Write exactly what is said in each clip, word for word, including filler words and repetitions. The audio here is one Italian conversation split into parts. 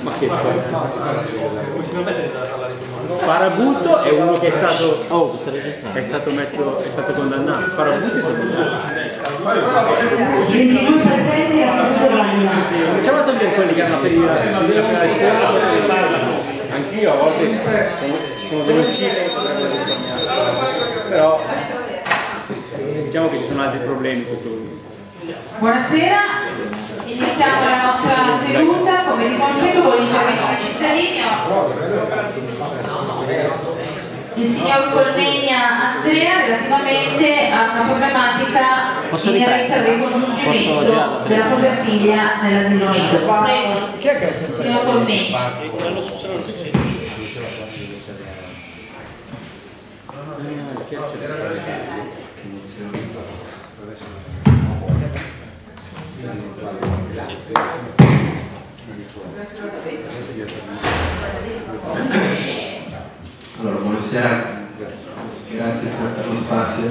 Ma che Farabutto è uno che è stato oh, è stato messo, è stato condannato. Farabutto è stato condannato. ventidue presenti a seduta dell'Aula. Facciamo togliere quelli che hanno aperito la scuola. Anch'io a volte sono, sono venuti e potrebbero risparmiare. Però diciamo che ci sono altri problemi in questo momento. Buonasera, iniziamo la nostra seduta come di consueto con l'intervento dei cittadini. Il signor Cornegna Andrea relativamente a una problematica inerente al ricongiungimento della propria figlia nell'asilo nido. Prego, signor Cornegna. Allora, buonasera, grazie per lo spazio.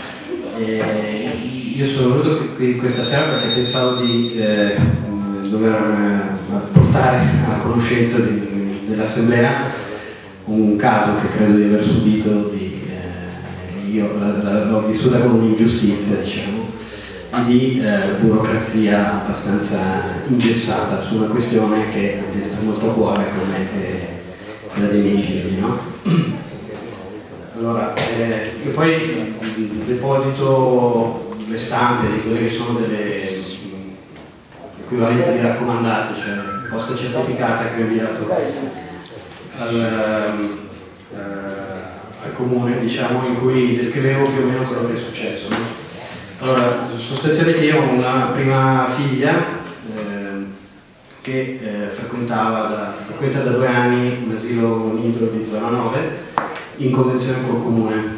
Eh, io sono venuto qui questa sera perché pensavo di eh, dover eh, portare alla conoscenza dell'Assemblea un caso che credo di aver subito, di, eh, io l'ho vissuta come un'ingiustizia, diciamo, di eh, burocrazia abbastanza ingessata su una questione che mi sta molto a cuore come eh, quella dei miei figli, no? Allora, eh, io poi deposito le stampe di quelle che sono delle equivalenti di raccomandate, cioè posta certificata che ho inviato al, eh, al comune, diciamo, in cui descrivevo più o meno quello che è successo, no? Allora, sostanzialmente io ho una prima figlia eh, che eh, frequentava da, frequenta da due anni un asilo nido di zona nove in convenzione col comune,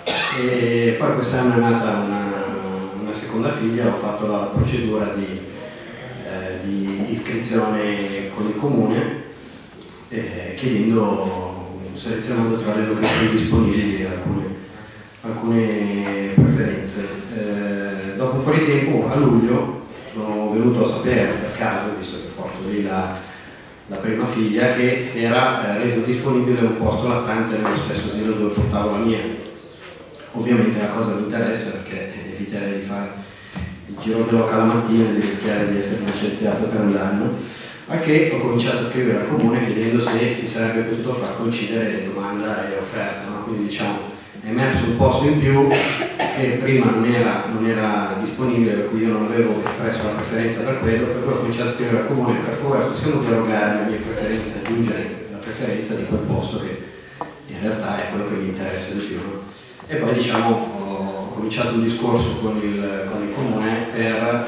e poi quest'anno è nata una, una seconda figlia. Ho fatto la procedura di, eh, di iscrizione con il comune eh, chiedendo, selezionando tra le locazioni disponibili alcune, alcune preferenze. Eh, dopo un po' di tempo, a luglio, sono venuto a sapere per caso, visto che porto lì la la prima figlia, che si era eh, reso disponibile un posto lattante nello stesso asilo dove portavo la mia. Ovviamente la cosa mi interessa perché eviterei di fare il giro di loca la mattina e di rischiare di essere licenziato per andarne, a che ho cominciato a scrivere al comune chiedendo se si sarebbe potuto far coincidere domanda e offerta, no? Quindi diciamo è emerso un posto in più che prima non era, non era disponibile, per cui io non avevo espresso la preferenza per quello, per cui ho cominciato a scrivere al comune: per favore possiamo derogare la mia preferenza, aggiungere la preferenza di quel posto che in realtà è quello che mi interessa di più, no? E poi diciamo ho cominciato un discorso con il, con il comune per,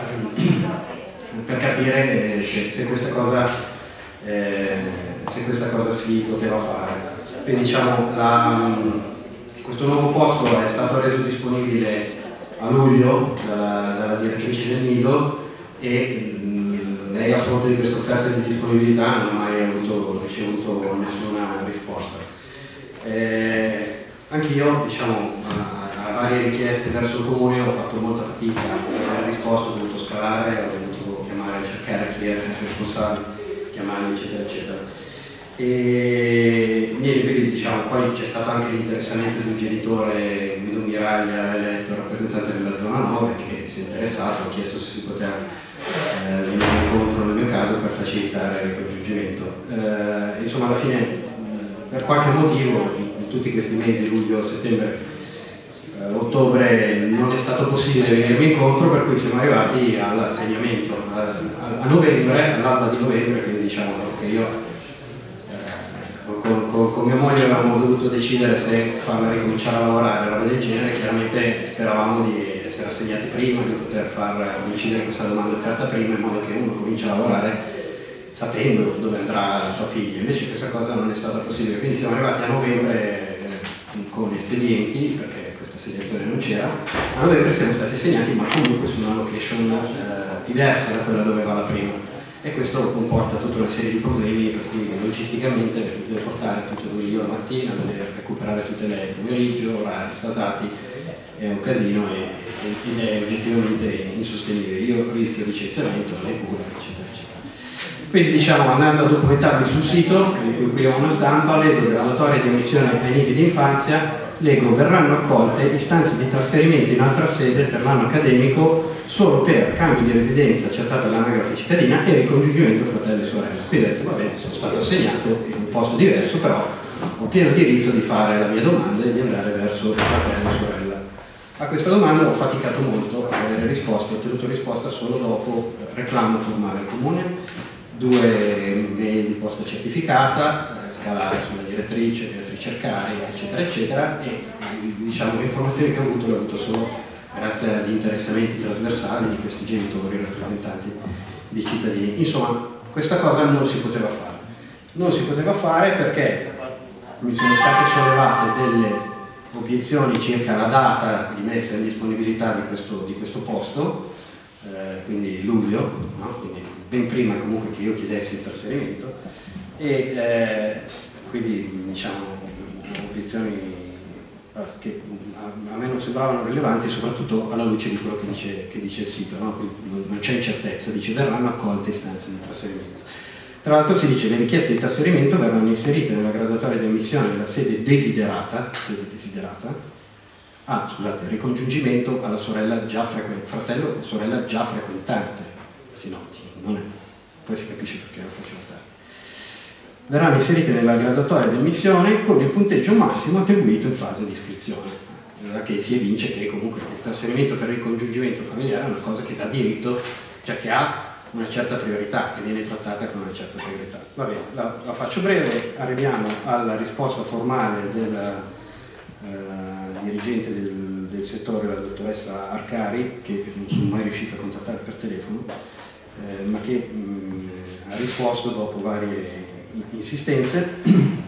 per capire se, se, questa cosa, eh, se questa cosa si poteva fare. Quindi diciamo la questo nuovo posto è stato reso disponibile a luglio dalla, dalla direttrice del nido e mh, lei, a fronte di questa offerta di disponibilità, non ha mai avuto, ricevuto nessuna risposta. Eh, Anch'io, diciamo, a, a varie richieste verso il comune ho fatto molta fatica, non ho risposto, ho dovuto scalare, ho dovuto chiamare, cercare chi era il responsabile, chiamarli, eccetera, eccetera. E niente, quindi diciamo, poi c'è stato anche l'interessamento di un genitore, Guido Miraglia, eletto rappresentante della zona nove, che si è interessato, ha chiesto se si poteva eh, venire incontro nel mio caso per facilitare il ricongiungimento. Eh, insomma, alla fine, per qualche motivo, in tutti questi mesi, luglio, settembre, eh, ottobre, non è stato possibile venirmi incontro, per cui siamo arrivati all'assegnamento a, a, a novembre, all'alba di novembre, quindi diciamo che io Con, con, con mia moglie avevamo dovuto decidere se farla ricominciare a lavorare, roba del genere. Chiaramente speravamo di essere assegnati prima, di poter far coincidere questa domanda offerta prima, in modo che uno comincia a lavorare sapendo dove andrà la sua figlia. Invece questa cosa non è stata possibile, quindi siamo arrivati a novembre eh, con espedienti, perché questa assegnazione non c'era. A novembre siamo stati assegnati, ma comunque su una location eh, diversa da quella dove va la prima. E questo comporta tutta una serie di problemi, per cui logisticamente devo portare tutto io la mattina, devo recuperare tutte le pomeriggio, orari sfasati, è un casino e, ed è oggettivamente insostenibile. Io rischio licenziamento, lei pure, eccetera, eccetera. Quindi diciamo, andando a documentarli sul sito, di cui qui ho una stampa, vedo graduatorie di ammissione ai nidi di infanzia, leggo verranno accolte istanze di trasferimento in altra sede per l'anno accademico solo per cambio di residenza accertata all'anagrafe cittadina e ricongiungimento fratello e sorella. Quindi ho detto, va bene, sono stato assegnato in un posto diverso, però ho pieno diritto di fare la mia domanda e di andare verso il fratello e sorella. A questa domanda ho faticato molto per avere risposta, ho ottenuto risposta solo dopo reclamo formale al comune, due mail di posta certificata, scalare sulla direttrice, direttrice Arcari, eccetera, eccetera, e diciamo le informazioni che ho avuto le ho avuto solo grazie agli interessamenti trasversali di questi genitori rappresentanti di cittadini. Insomma, questa cosa non si poteva fare. Non si poteva fare perché mi sono state sollevate delle obiezioni circa la data di messa in disponibilità di questo, di questo posto, eh, quindi luglio, no? Quindi ben prima comunque che io chiedessi il trasferimento, e eh, quindi diciamo obiezioni che a me non sembravano rilevanti, soprattutto alla luce di quello che dice, che dice il sito, no? Non c'è incertezza, dice verranno accolte istanze di trasferimento. Tra l'altro si dice che le richieste di trasferimento verranno inserite nella graduatoria di ammissione della sede desiderata, sede desiderata, ah scusate, ricongiungimento alla sorella già frequentante, fratello sorella già frequentante, si noti, non è, poi si capisce perché lo faccio notare. Verranno inserite nella graduatoria di ammissione con il punteggio massimo attribuito in fase di iscrizione, che si evince che comunque il trasferimento per il ricongiungimento familiare è una cosa che dà diritto, cioè che ha una certa priorità, che viene trattata con una certa priorità. Va bene, la, la faccio breve, arriviamo alla risposta formale del eh, dirigente del, del settore, la dottoressa Arcari, che non sono mai riuscito a contattare per telefono, eh, ma che mh, ha risposto dopo varie insistenze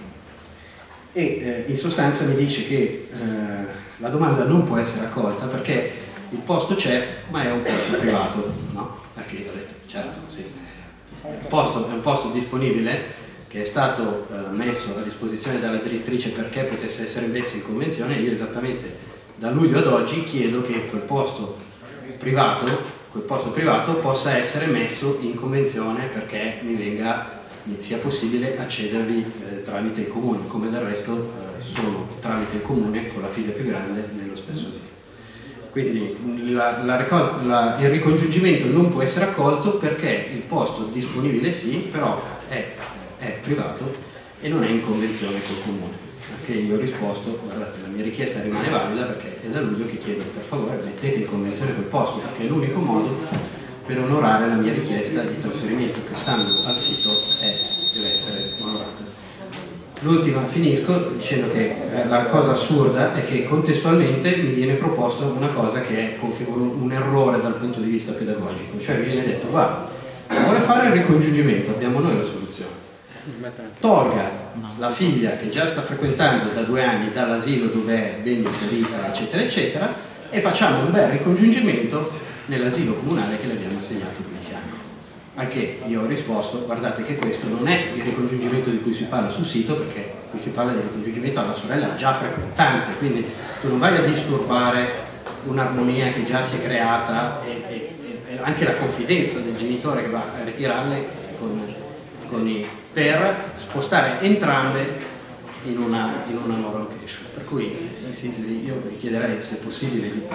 e eh, in sostanza mi dice che eh, la domanda non può essere accolta perché il posto c'è, ma è un posto privato, no? Perché io ho detto, certo, sì. Il posto è un posto disponibile che è stato eh, messo a disposizione dalla direttrice perché potesse essere messo in convenzione, e io esattamente da luglio ad oggi chiedo che quel posto privato, quel posto privato possa essere messo in convenzione perché mi venga, mi sia possibile accedervi eh, tramite il comune, come del resto eh, sono tramite il comune con la figlia più grande nello stesso sito. Quindi la, la la, il ricongiungimento non può essere accolto perché il posto disponibile sì, però è, è privato e non è in convenzione col comune. Perché io ho risposto, guardate, la mia richiesta rimane valida perché è da luglio che chiedo per favore mettete in convenzione quel posto, perché è l'unico modo per onorare la mia richiesta di trasferimento che stando al sito è, deve essere onorata. L'ultima, finisco dicendo che eh, la cosa assurda è che contestualmente mi viene proposta una cosa che è un errore dal punto di vista pedagogico, cioè mi viene detto guarda, se vuole fare il ricongiungimento abbiamo noi la soluzione, tolga la figlia che già sta frequentando da due anni dall'asilo dove è ben inserita eccetera eccetera e facciamo un bel ricongiungimento nell'asilo comunale che le abbiamo assegnato qui di fianco. Al che io ho risposto, guardate che questo non è il ricongiungimento di cui si parla sul sito, perché qui si parla di ricongiungimento alla sorella già frequentante, quindi tu non vai a disturbare un'armonia che già si è creata e, e, e anche la confidenza del genitore che va a ritirarle con, con i, per spostare entrambe in una, in una nuova location. Per cui in sintesi io vi chiederei se è possibile di,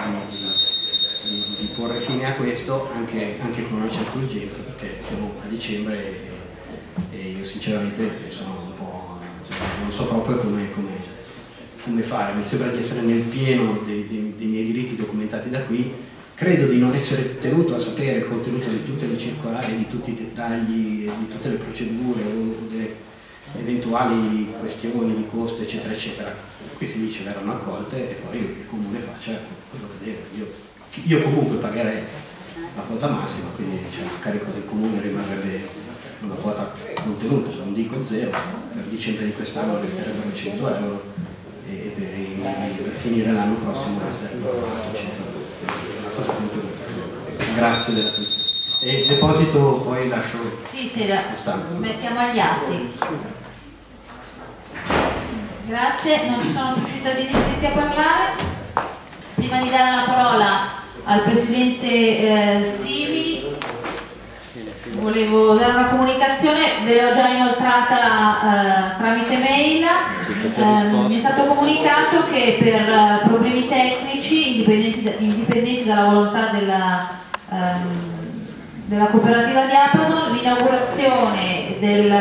di, di porre fine a questo anche, anche con una certa urgenza, perché siamo a dicembre e, e io sinceramente sono un po', cioè, non so proprio come, come, come fare. Mi sembra di essere nel pieno dei, dei, dei miei diritti documentati da qui, credo di non essere tenuto a sapere il contenuto di tutte le circolari, di tutti i dettagli, di tutte le procedure o delle eventuali questioni di costo eccetera eccetera. Qui si dice verranno accolte e poi il comune faccia quello che deve. Io, io comunque pagherei la quota massima, quindi diciamo, a carico del comune rimarrebbe una quota contenuta, non dico zero, per dicembre di quest'anno resterebbero cento euro e per, per finire l'anno prossimo resterebbero ottocento euro. Una cosa contenuta. Grazie dell'attenzione. E deposito poi lascio sì, sì, la mettiamo agli atti. Grazie, non ci sono più cittadini iscritti a parlare. Prima di dare la parola al presidente eh, Simi, volevo dare una comunicazione, ve l'ho già inoltrata eh, tramite mail. Eh, mi è stato comunicato che per uh, problemi tecnici indipendenti, da, indipendenti dalla volontà della, ehm, della cooperativa Diapason, l'inaugurazione del,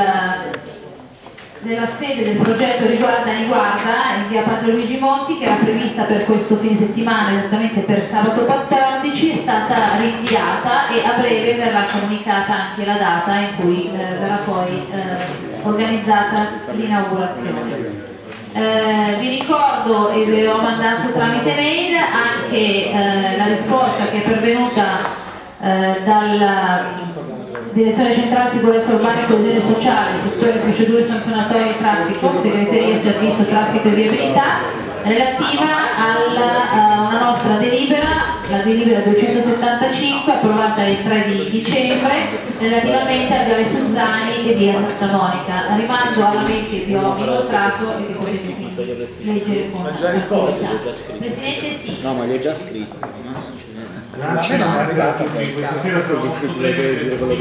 della sede del progetto Riguarda Riguarda in via Padre Luigi Monti, che era prevista per questo fine settimana, esattamente per sabato quattordici, è stata rinviata e a breve verrà comunicata anche la data in cui eh, verrà poi eh, organizzata l'inaugurazione. Eh, vi ricordo, e vi ho mandato tramite mail, anche eh, la risposta che è pervenuta eh, dalla Direzione Centrale Sicurezza Urbana e Coesione Sociale, settore procedure sanzionatorie e traffico, segreteria servizio traffico e viabilità, relativa alla, a una nostra delibera, la delibera duecentosettantacinque, approvata il tre di dicembre, relativamente a Viale Suzzani e via Santa Monica. Rimando alla mail che vi ho inoltrato e che potete leggere con tranquillità. Presidente, sì. No, ma li ho già scritti. Grazie, non è arrivato qui questa sera, sono molto breve per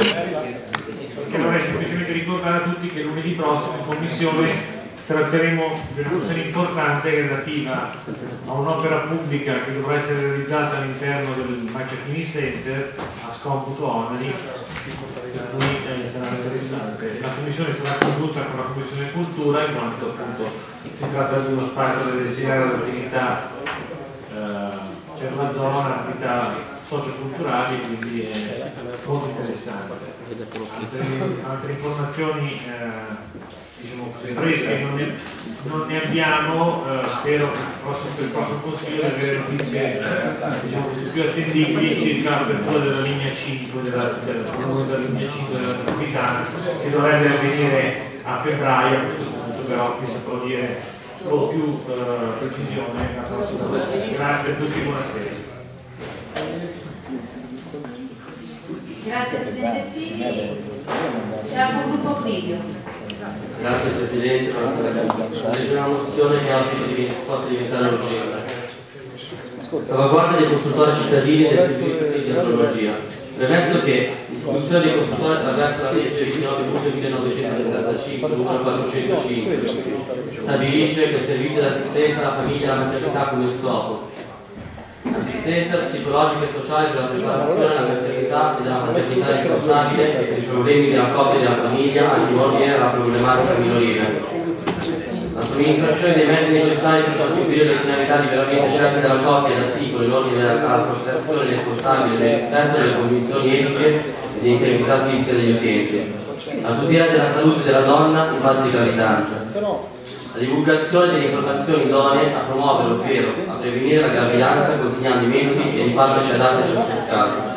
che vorrei semplicemente ricordare a tutti che lunedì prossimo in commissione tratteremo della questione importante relativa a un'opera pubblica che dovrà essere realizzata all'interno del Macciachini Center a Scomputo Onani. Lui eh, sarà interessante. La commissione sarà condotta con la Commissione Cultura, in quanto appunto si tratta di uno spazio da destinare all'attività eh, per la zona, attività socioculturali, quindi è molto interessante. Altre, altre informazioni eh, diciamo così fresche non ne, non ne abbiamo, eh, spero che per il prossimo consiglio di avere notizie eh, diciamo così, più attendibili circa l'apertura della linea cinque della, della, della linea cinque della metropolitana, che dovrebbe avvenire a febbraio. A questo punto però vi saprò dire con più eh, precisione la prossima volta. Grazie a tutti, buonasera. Grazie Presidente Simili. Sarà con il gruppo video. Grazie Presidente, legge una mozione che oggi possa diventare urgenza. Salvaguardia dei consultori cittadini del servizio di archeologia. Premesso che l'istituzione dei consultori attraverso la legge ventinove luglio millenovecentosettantacinque numero quattrocentocinque stabilisce che il servizio di assistenza alla famiglia e alla maternità come scopo assistenza psicologica e sociale per la preparazione della maternità e della maternità responsabile e per i problemi della coppia e della famiglia, anche in ordine alla problematica minorile. La somministrazione dei mezzi necessari per conseguire le finalità liberamente scelte dalla coppia da singolo in ordine alla protezione responsabile nel rispetto delle condizioni etiche e di integrità fisica degli utenti. La tutela della salute della donna in fase di gravidanza. La divulgazione delle informazioni idonee a promuovere, ovvero a prevenire la gravidanza consigliando i metodi e i farmaci adatti a ciascun caso.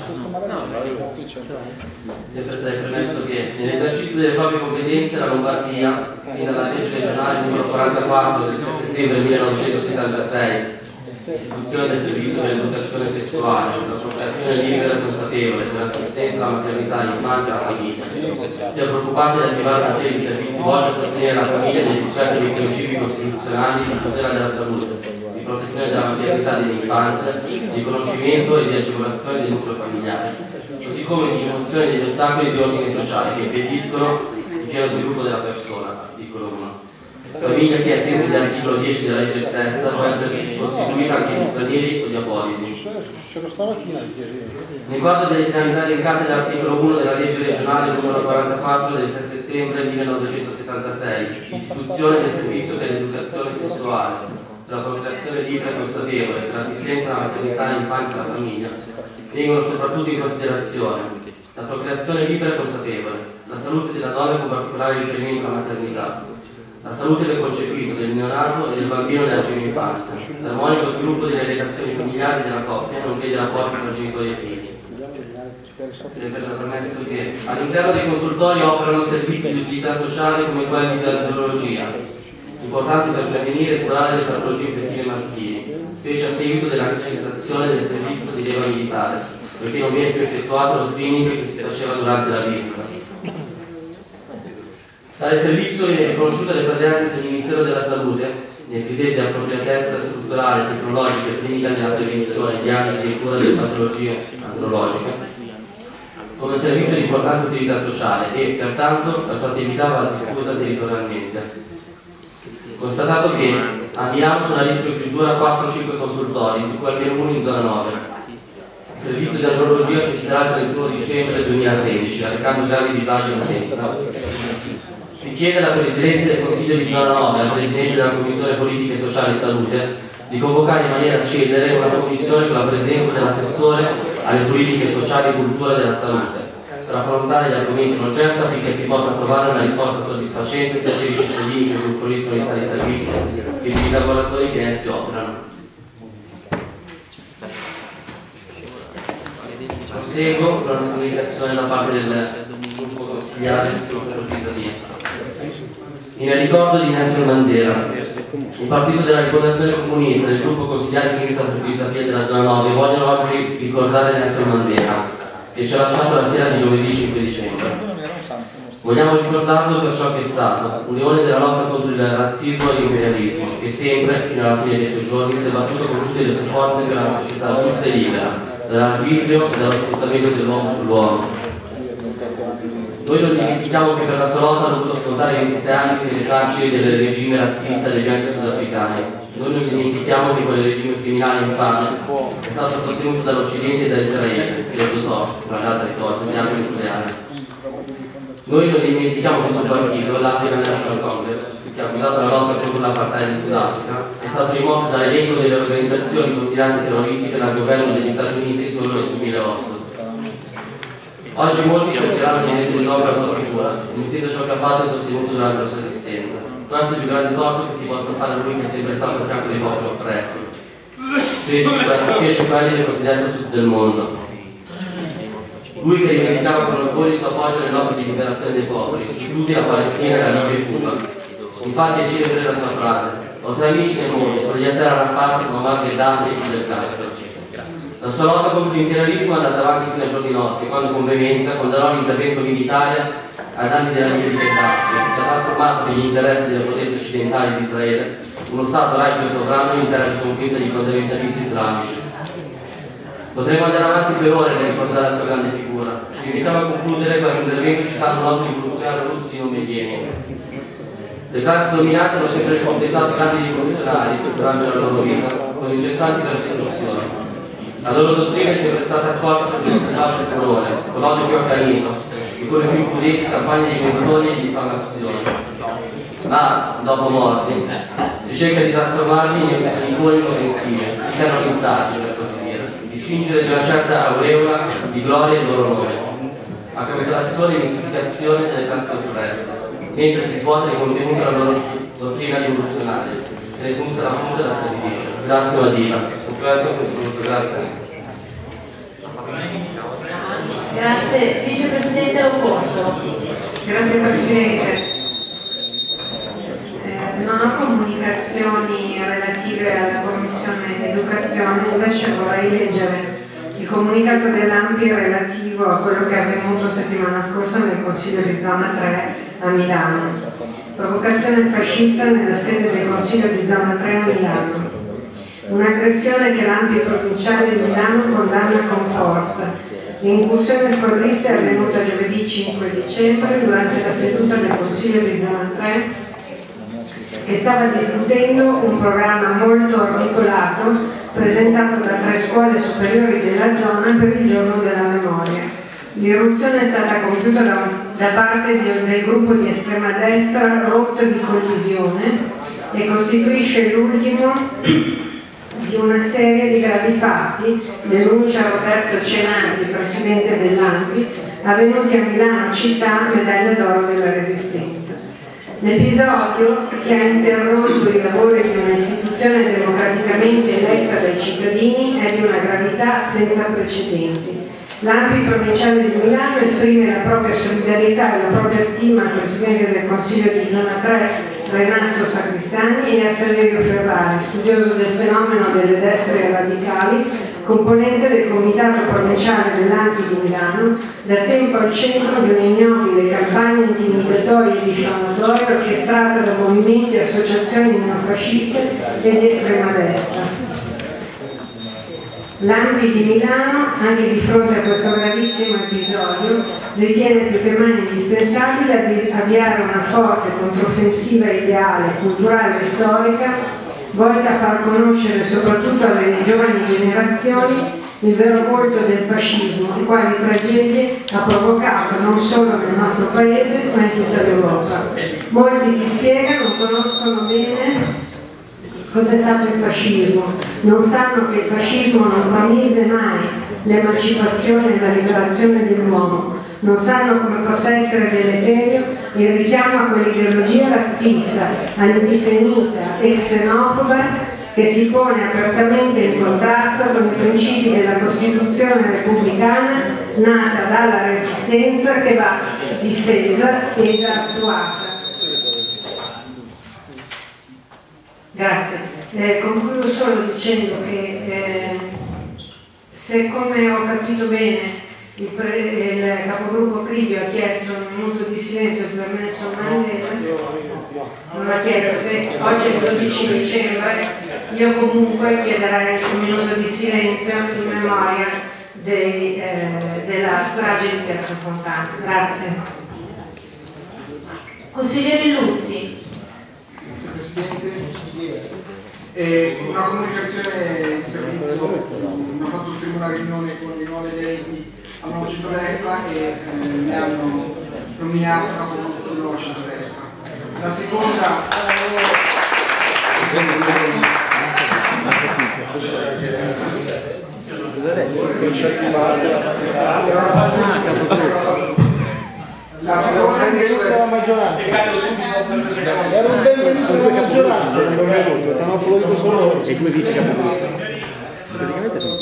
Sempre premesso che nell'esercizio delle proprie competenze la Lombardia, fin dalla legge regionale numero quarantaquattro del sei settembre millenovecentosettantasei, istituzione del servizio dell'educazione sessuale, per la procreazione libera e consapevole, per l'assistenza alla maternità, all'infanzia e alla famiglia, si è preoccupata di attivare una serie di servizi volti a sostenere la famiglia nel rispetto dei principi costituzionali di tutela della salute, di protezione della maternità e dell'infanzia, di riconoscimento e di agevolazione del nucleo familiare, così come di rimozione degli ostacoli di ordine sociale che impediscono il pieno sviluppo della persona, articolo uno. Famiglia che, ai sensi dell'articolo dieci della legge stessa, può essere costituita anche di stranieri o di apolidi. Nel quadro delle finalità elencate dall'articolo uno della legge regionale numero quarantaquattro del sei settembre millenovecentosettantasei, istituzione del servizio per l'educazione sessuale, per la procreazione libera e consapevole, per l'assistenza alla maternità, all'infanzia e alla famiglia, vengono soprattutto in considerazione la procreazione libera e consapevole, la salute della donna con particolare riferimento alla maternità, la salute del concepito, del neonato e del bambino nella prima infanzia, l'armonico sviluppo delle relazioni familiari della coppia, nonché dei rapporti tra genitori e figli. Sempre premesso che all'interno dei consultori operano servizi di utilità sociale come quelli di dermatologia, importanti per prevenire e curare le patologie infettive maschili, specie a seguito della cessazione del servizio di leva militare, perché non viene più effettuato lo screening che si faceva durante la visita. Tale servizio viene riconosciuto alle praticante del Ministero della Salute nei criteri di appropriatezza strutturale, tecnologica e clinica nella prevenzione, diagnosi e cura delle patologie andrologiche, come servizio di importante utilità sociale e, pertanto, la sua attività va diffusa territorialmente. Constatato che a Milano sono a rischio chiusura quattro cinque consultori, di cui almeno uno in zona nove. Il servizio di andrologia cesserà il trentuno dicembre duemilatredici, arrecando gravi disagi all'utenza. Si chiede alla Presidente del Consiglio di zona nove e al Presidente della Commissione Politiche Sociali e Salute di convocare in maniera celere una commissione con la presenza dell'assessore alle politiche sociali e cultura della salute per affrontare gli argomenti in oggetto affinché si possa trovare una risposta soddisfacente sia per i cittadini che usufruiscono di tali servizi che per i lavoratori che in essi operano. Proseguo con una comunicazione da parte del gruppo consigliare Sinistra per Pisania. In ricordo di Nelson Mandela, il partito della rifondazione comunista e il gruppo consigliare Sinistra per Pisania della zona nove vogliono oggi ricordare Nelson Mandela, che ci ha lasciato la sera di giovedì cinque dicembre. Vogliamo ricordarlo per ciò che è stato, un leone della lotta contro il razzismo e l'imperialismo, che sempre, fino alla fine dei suoi giorni, si è battuto con tutte le sue forze per una società giusta e libera, dall'arbitrio e dallo sfruttamento dell'uomo sull'uomo. Noi non dimentichiamo che per la sua lotta ha dovuto scontare ventisei anni nelle carceri del regime razzista dei bianchi sudafricani. Noi non dimentichiamo che quel regime criminale infame è stato sostenuto dall'Occidente e da Israele, che lo dotò, tra le altre cose, di armi nucleari. Noi non dimentichiamo che il suo partito, l'African National Congress, che ha guidato la lotta contro l'apartheid in Sudafrica, è stato rimosso dall'elenco delle organizzazioni considerate terroristiche dal governo degli Stati Uniti solo nel duemilaotto. Oggi molti cercheranno di mettere in opera la sua figura, mettendo ciò che ha fatto e sostenuto durante la sua esistenza. Questo è il più grande torto che si possa fare a lui, che è sempre stato a fianco dei popoli oppressi, specie quelli del cosiddetto sud del mondo. Lui che rivendicava con orgoglio il suo appoggio nelle lotte di liberazione dei popoli, su tutti la Palestina, la Libia e Cuba. Infatti è celebre la sua frase: ho tre amici nel mondo, sono gli Yasser Arafat, Muammar Gheddafi e Fidel Castro. La sua lotta contro l'imperialismo è andata avanti fino ai giorni nostri, quando con veemenza condannò l'intervento militare ai danni della Libia di Gheddafi, che ha trasformato per gli interessi delle potenze occidentali di Israele uno Stato laico e sovrano in terra di conquista di fondamentalisti islamici. Potremmo andare avanti per ore nel ricordare la sua grande figura. Ci invitiamo a concludere questo intervento citando un altro rivoluzionario russo di nome Lenin. Le classi dominanti hanno sempre ricompensato i grandi rivoluzionari durante la loro vita con incessanti persecuzioni. La loro dottrina è sempre stata accolta con generoso furore, con l'odio più accanito e con le più impudenti campagne di menzogne e di diffamazione. Ma, dopo morti, si cerca di trasformarli in icone inoffensive, di canonizzarli, per così dire, di cingere di una certa aureola di gloria il loro nome, a consolazione e mistificazione delle classi oppresse, mentre si svuota i contenuti della loro dottrina rivoluzionaria, se ne smussa la punta e la stabilisce. Grazie Madina. Grazie. Grazie, Vicepresidente Locoso. Grazie Presidente. Eh, non ho comunicazioni relative alla Commissione Educazione, invece vorrei leggere il comunicato dell'A N P I relativo a quello che è avvenuto settimana scorsa nel Consiglio di Zona tre a Milano. Provocazione fascista nella sede del Consiglio di Zona tre a Milano. Un'aggressione che l'A N P I provinciale di Milano condanna con forza. L'incursione squadrista è avvenuta giovedì cinque dicembre durante la seduta del Consiglio di Zona tre, che stava discutendo un programma molto articolato presentato da tre scuole superiori della zona per il giorno della memoria. L'irruzione è stata compiuta da, da parte di, del gruppo di estrema destra Rotta di Collisione e costituisce l'ultimo di una serie di gravi fatti, denuncia Roberto Cenati, presidente dell'A N P I, avvenuti a Milano città, medaglia d'oro della Resistenza. L'episodio, che ha interrotto i lavori di un'istituzione democraticamente eletta dai cittadini, è di una gravità senza precedenti. L'A N P I provinciale di Milano esprime la propria solidarietà e la propria stima al Presidente del Consiglio di Zona tre, Renato Sacristani, e a Saverio Ferrari, studioso del fenomeno delle destre radicali, componente del Comitato Provinciale dell'A N P I di Milano, da tempo al centro di un'ignobile campagna intimidatoria e diffamatoria orchestrata da movimenti e associazioni neofasciste e di estrema destra. L'A M P I di Milano, anche di fronte a questo gravissimo episodio, ritiene più che mai indispensabile avviare una forte controffensiva ideale, culturale e storica volta a far conoscere soprattutto alle giovani generazioni il vero volto del fascismo e quali tragedie ha provocato non solo nel nostro paese ma in tutta l'Europa. Molti si spiegano, non conoscono bene cos'è stato il fascismo, non sanno che il fascismo non promise mai l'emancipazione e la liberazione dell'uomo, non sanno come possa essere deleterio il richiamo a quell'ideologia razzista, antisemita e xenofoba che si pone apertamente in contrasto con i principi della Costituzione repubblicana nata dalla Resistenza che va difesa ed attuata. Grazie. Eh, concludo solo dicendo che eh, se, come ho capito bene, il, pre, il capogruppo Cribio ha chiesto un minuto di silenzio per Nelson Mandela, non ha chiesto che oggi è il dodici dicembre, io comunque chiederei un minuto di silenzio in memoria dei, eh, della strage di Piazza Fontana. Grazie. Consigliere Luzzi. Grazie Presidente. E una comunicazione di servizio, abbiamo fatto prima una riunione con i nuovi eletti al nuovo centrodestra e eh, mi hanno nominato capogruppo del nuovo centrodestra. La seconda La seconda invece della maggioranza. Era un benvenuto della maggioranza, non è venuto, ti hanno applaudito solo. E due vice capogruppo. Praticamente sono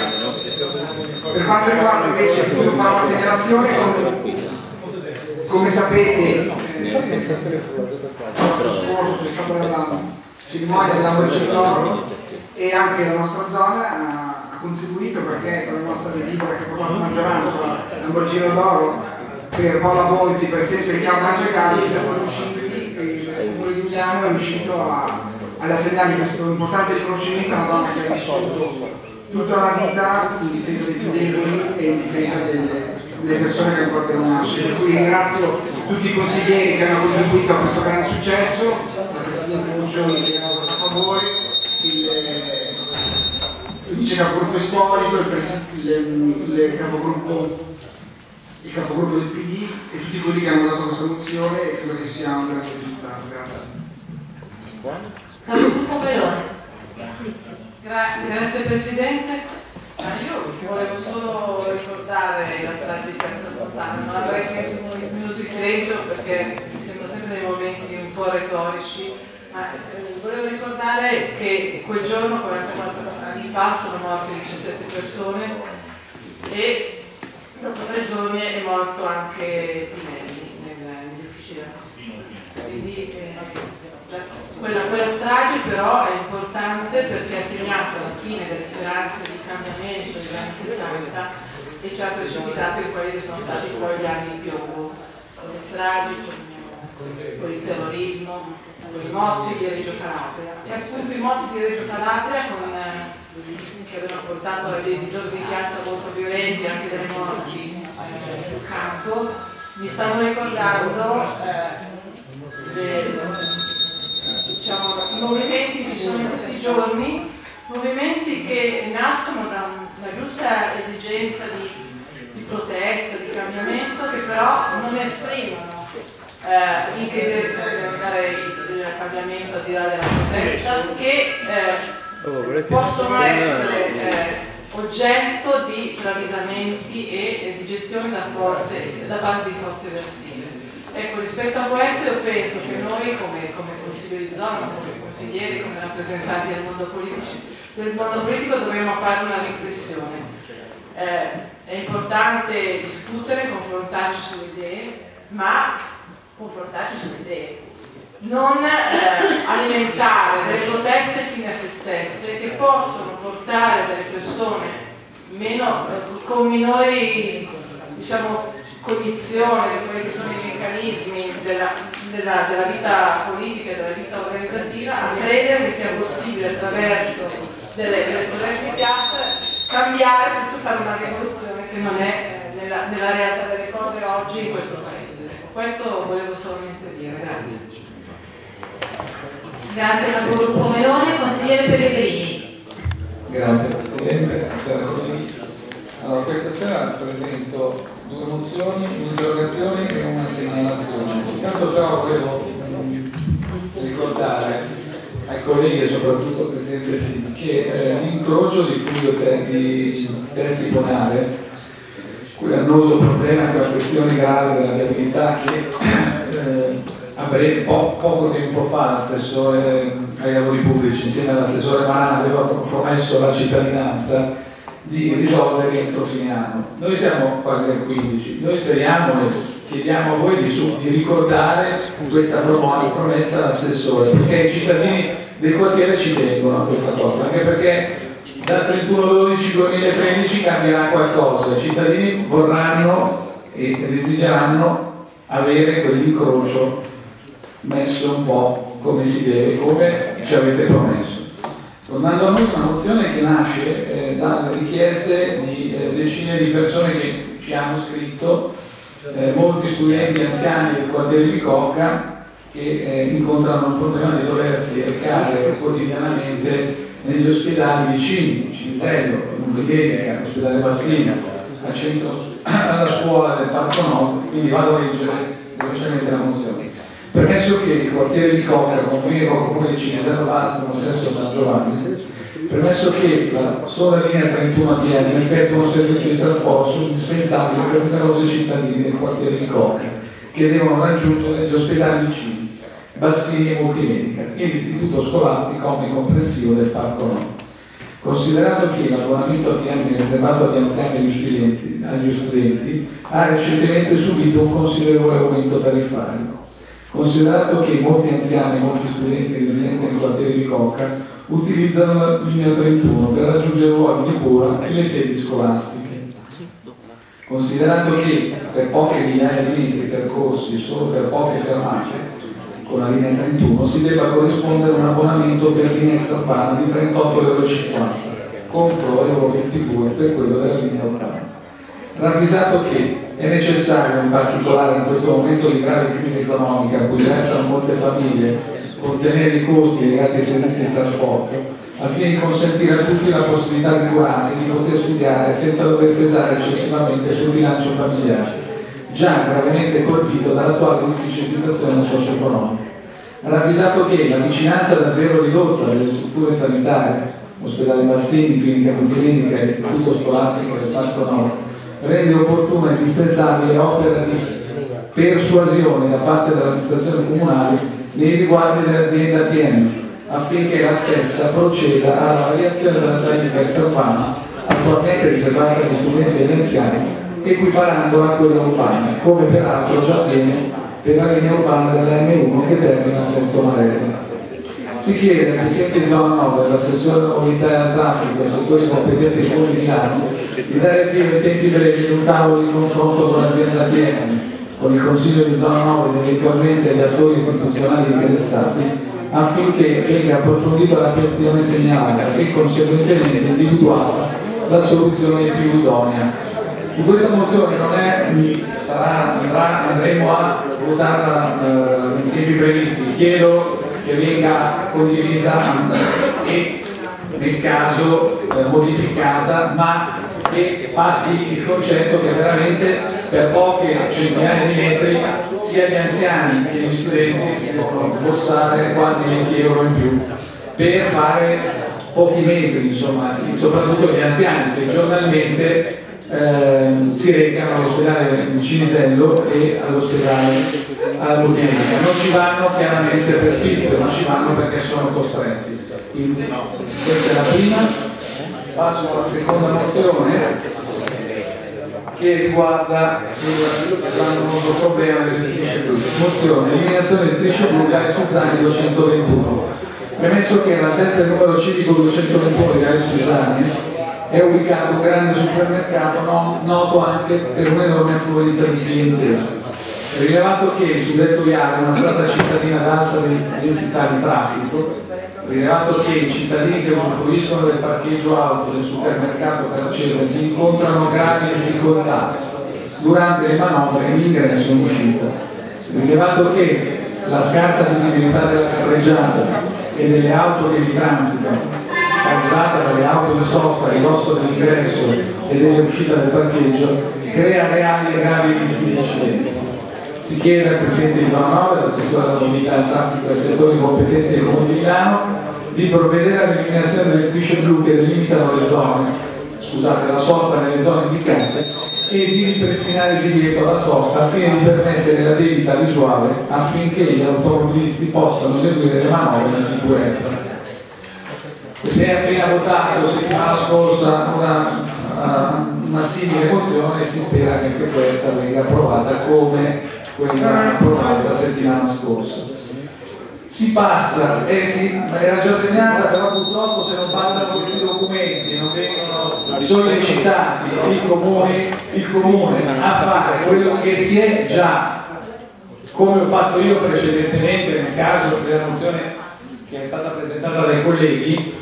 no? Per quanto riguarda invece, voglio fare una segnalazione, come, come sapete, eh, sabato scorso c'è stata la cerimonia della Lamborghini d'Oro e anche la nostra zona ha, ha contribuito perché con la nostra delibera che ha portato maggioranza Lamborghini d'Oro per Paola Bonzi, presidente di Riccardo Mangiacarli, siamo riusciti, il Comune di Milano è riuscito a, ad assegnare questo importante riconoscimento a una donna che ha vissuto tutta una vita in difesa dei più deboli e in difesa delle, delle persone che ancora devono nascere. Per cui ringrazio tutti i consiglieri che hanno contribuito a questo grande successo, il Presidente Lucioni che ha votato a favore, il, il vice capogruppo Esposito, il, il, il capogruppo il capogruppo del P D e tutti quelli che hanno dato questa mozione e credo che sia un grande risultato. Grazie. Capogruppo Meloni. Gra grazie Presidente. Ma io volevo solo ricordare la strage di Piazza Fontana, non avrei chiesto un minuto di silenzio perché mi sembra sempre dei momenti un po' retorici, ma eh, volevo ricordare che quel giorno, quarantaquattro anni fa, sono morte diciassette persone e dopo tre giorni è morto anche Pinelli nel, negli uffici della Castina. Quindi eh, quella, quella strage però è importante perché ha segnato la fine delle speranze di cambiamento degli anni sessanta e ci ha precipitato in quelli che sono stati poi gli anni di piombo, con le stragi, con, con il terrorismo, con i motti di Reggio Calabria. E appunto i motti di Reggio Calabria con eh, che avevano portato a dei disordini di piazza molto violenti, anche delle morti eh, sul campo, mi stanno ricordando eh, le, diciamo, i movimenti che ci sono in questi giorni, movimenti che nascono da una giusta esigenza di, di protesta, di cambiamento, che però non esprimono eh, in che direzione deve andare il, il cambiamento al di là della protesta, che eh, possono essere eh, oggetto di travisamenti e, e di gestione da, forze, da parte di forze eversive. Ecco, rispetto a questo io penso che noi come, come consiglio di zona, come consiglieri, come rappresentanti del mondo, politici, del mondo politico dobbiamo fare una riflessione. Eh, è importante discutere, confrontarci sulle idee, ma confrontarci sulle idee. Non eh, alimentare delle proteste fine a se stesse che possono portare delle persone meno, con minori, diciamo, cognizione di quelli che sono i meccanismi della, della, della vita politica e della vita organizzativa a credere che sia possibile attraverso delle, delle proteste di piazza cambiare tutto, fare una rivoluzione che non è eh, nella, nella realtà delle cose oggi in questo paese. Questo volevo solamente dire, grazie. Grazie al gruppo Melone, consigliere Pellegrini. Grazie Presidente, buonasera colleghi. Allora, questa sera presento due mozioni, un'interrogazione e una segnalazione. Intanto però volevo mh, ricordare ai colleghi e soprattutto al Presidente Sini che eh, l'incrocio di fluido di testicolare, quel annoso problema, quella questione grave della viabilità che eh, a breve, po poco tempo fa l'assessore ai lavori pubblici insieme all'assessore Marana aveva promesso alla cittadinanza di risolvere entro fine anno. Noi siamo quasi al quindici, noi speriamo e chiediamo a voi di, su, di ricordare questa promessa all'assessore, perché i cittadini del quartiere ci tengono a questa cosa, anche perché dal trentuno dodici duemilatredici cambierà qualcosa, i cittadini vorranno ed esigeranno avere quell'incrocio messo un po' come si deve, come ci avete promesso. Tornando a noi, una mozione che nasce eh, dalle richieste di eh, decine di persone che ci hanno scritto, eh, molti studenti anziani del quartiere di Cocca che eh, incontrano il problema di doversi recare quotidianamente negli ospedali vicini, Cinzello, Montegherica, l'ospedale Bassina, al centro, alla scuola del Parco Nord, quindi vado a leggere velocemente la mozione. Premesso che il quartiere di Cocca confine con il comune di Cinzello Balsamo, Sesto San Giovanni, premesso che la sola linea trentuno A T M effettua un servizio di trasporto indispensabile per numerosi cittadini del quartiere di Cocca che devono raggiungere gli ospedali vicini, Bassini e Multimedica e l'istituto scolastico omnicomprensivo del Parco Nord. Considerato che l'abbonamento A T M riservato agli anziani e agli studenti, agli studenti ha recentemente subito un considerevole aumento tariffario, considerato che molti anziani e molti studenti residenti nel quartiere di Cocca utilizzano la linea trentuno per raggiungere luoghi di cura e le sedi scolastiche, considerato che per poche migliaia di metri percorsi solo per poche fermate con la linea trentuno si debba corrispondere un abbonamento per linea extraurbana di trentotto virgola cinquanta euro contro euro ventidue per quello della linea urbana. Ravvisato che è necessario, in particolare in questo momento di grave crisi economica a cui versano molte famiglie, contenere i costi legati ai servizi di trasporto, al fine di consentire a tutti la possibilità di curarsi e di poter studiare senza dover pesare eccessivamente sul bilancio familiare, già gravemente colpito dall'attuale difficile situazione socio-economica. Ravvisato che la vicinanza davvero ridotta delle strutture sanitarie, ospedale Bassini, clinica multimedica e istituto scolastico del Parco Nord, rende opportuna e indispensabile opera di persuasione da parte dell'amministrazione comunale nei riguardi dell'azienda A T M affinché la stessa proceda alla variazione della tariffa extraurbana attualmente riservata agli studenti e agli anziani, equiparandola a quella urbana, come peraltro già avviene per la linea urbana della M uno che termina a Sesto Marello. Si chiede al Presidente di Zona nove dell'assessore alla mobilità e al traffico ai settori competenti del Comune di Milano di dare più in tempi brevi ad un tavolo di confronto con l'azienda A T M, con il Consiglio di Zona nove ed eventualmente gli attori istituzionali interessati, affinché venga approfondita la questione segnalata e conseguentemente individuata la soluzione più idonea. Su questa mozione non è, sarà, andrà, andremo a votarla eh, in tempi previsti. Chiedo che venga condivisa e nel caso eh, modificata, ma che passi il concetto che veramente per poche centinaia di metri sia gli anziani che gli studenti devono sborsare quasi venti euro in più per fare pochi metri, insomma, soprattutto gli anziani che giornalmente eh, si recano all'ospedale di Cinisello e all'ospedale alla Multimedica. Non ci vanno chiaramente per sfizio, ma ci vanno perché sono costretti. Quindi questa è la prima. Passo alla seconda mozione che riguarda il problema delle strisce blu. Mozione: eliminazione delle strisce blu Viale Suzzani duecentoventuno. Premesso che all'altezza del numero civico duecentoventuno di Viale Suzzani è ubicato un grande supermercato no, noto anche per un'enorme affluenza di clientela. Rilevato che su detto viale una strada cittadina ad alta densità di traffico, rilevato che i cittadini che usufruiscono del parcheggio auto del supermercato per accedere incontrano gravi difficoltà durante le manovre in ingresso e in uscita, rilevato che la scarsa visibilità della carreggiata e delle auto che vi transitano, causata dalle auto di sosta a ridosso dell'ingresso e delle uscite del parcheggio, crea reali e gravi rischi di incidenti. Si chiede al Presidente di Zona nove, all'assessore alla mobilità e al traffico e ai settori competenti del Comune di Milano, di provvedere all'eliminazione delle strisce blu che delimitano le zone, scusate, la sosta nelle zone indicate, e di ripristinare il divieto alla sosta al fine di permettere la debita visuale affinché gli automobilisti possano eseguire le manovre in sicurezza. Si è appena votato settimana scorsa una, uh, una simile mozione e si spera che anche questa venga approvata come quella approvata la settimana scorsa. Si passa, eh sì, ma era già segnata, però purtroppo se non passano questi documenti non vengono sollecitati i comuni, il comune a fare quello che si è già, come ho fatto io precedentemente nel caso della mozione che è stata presentata dai colleghi,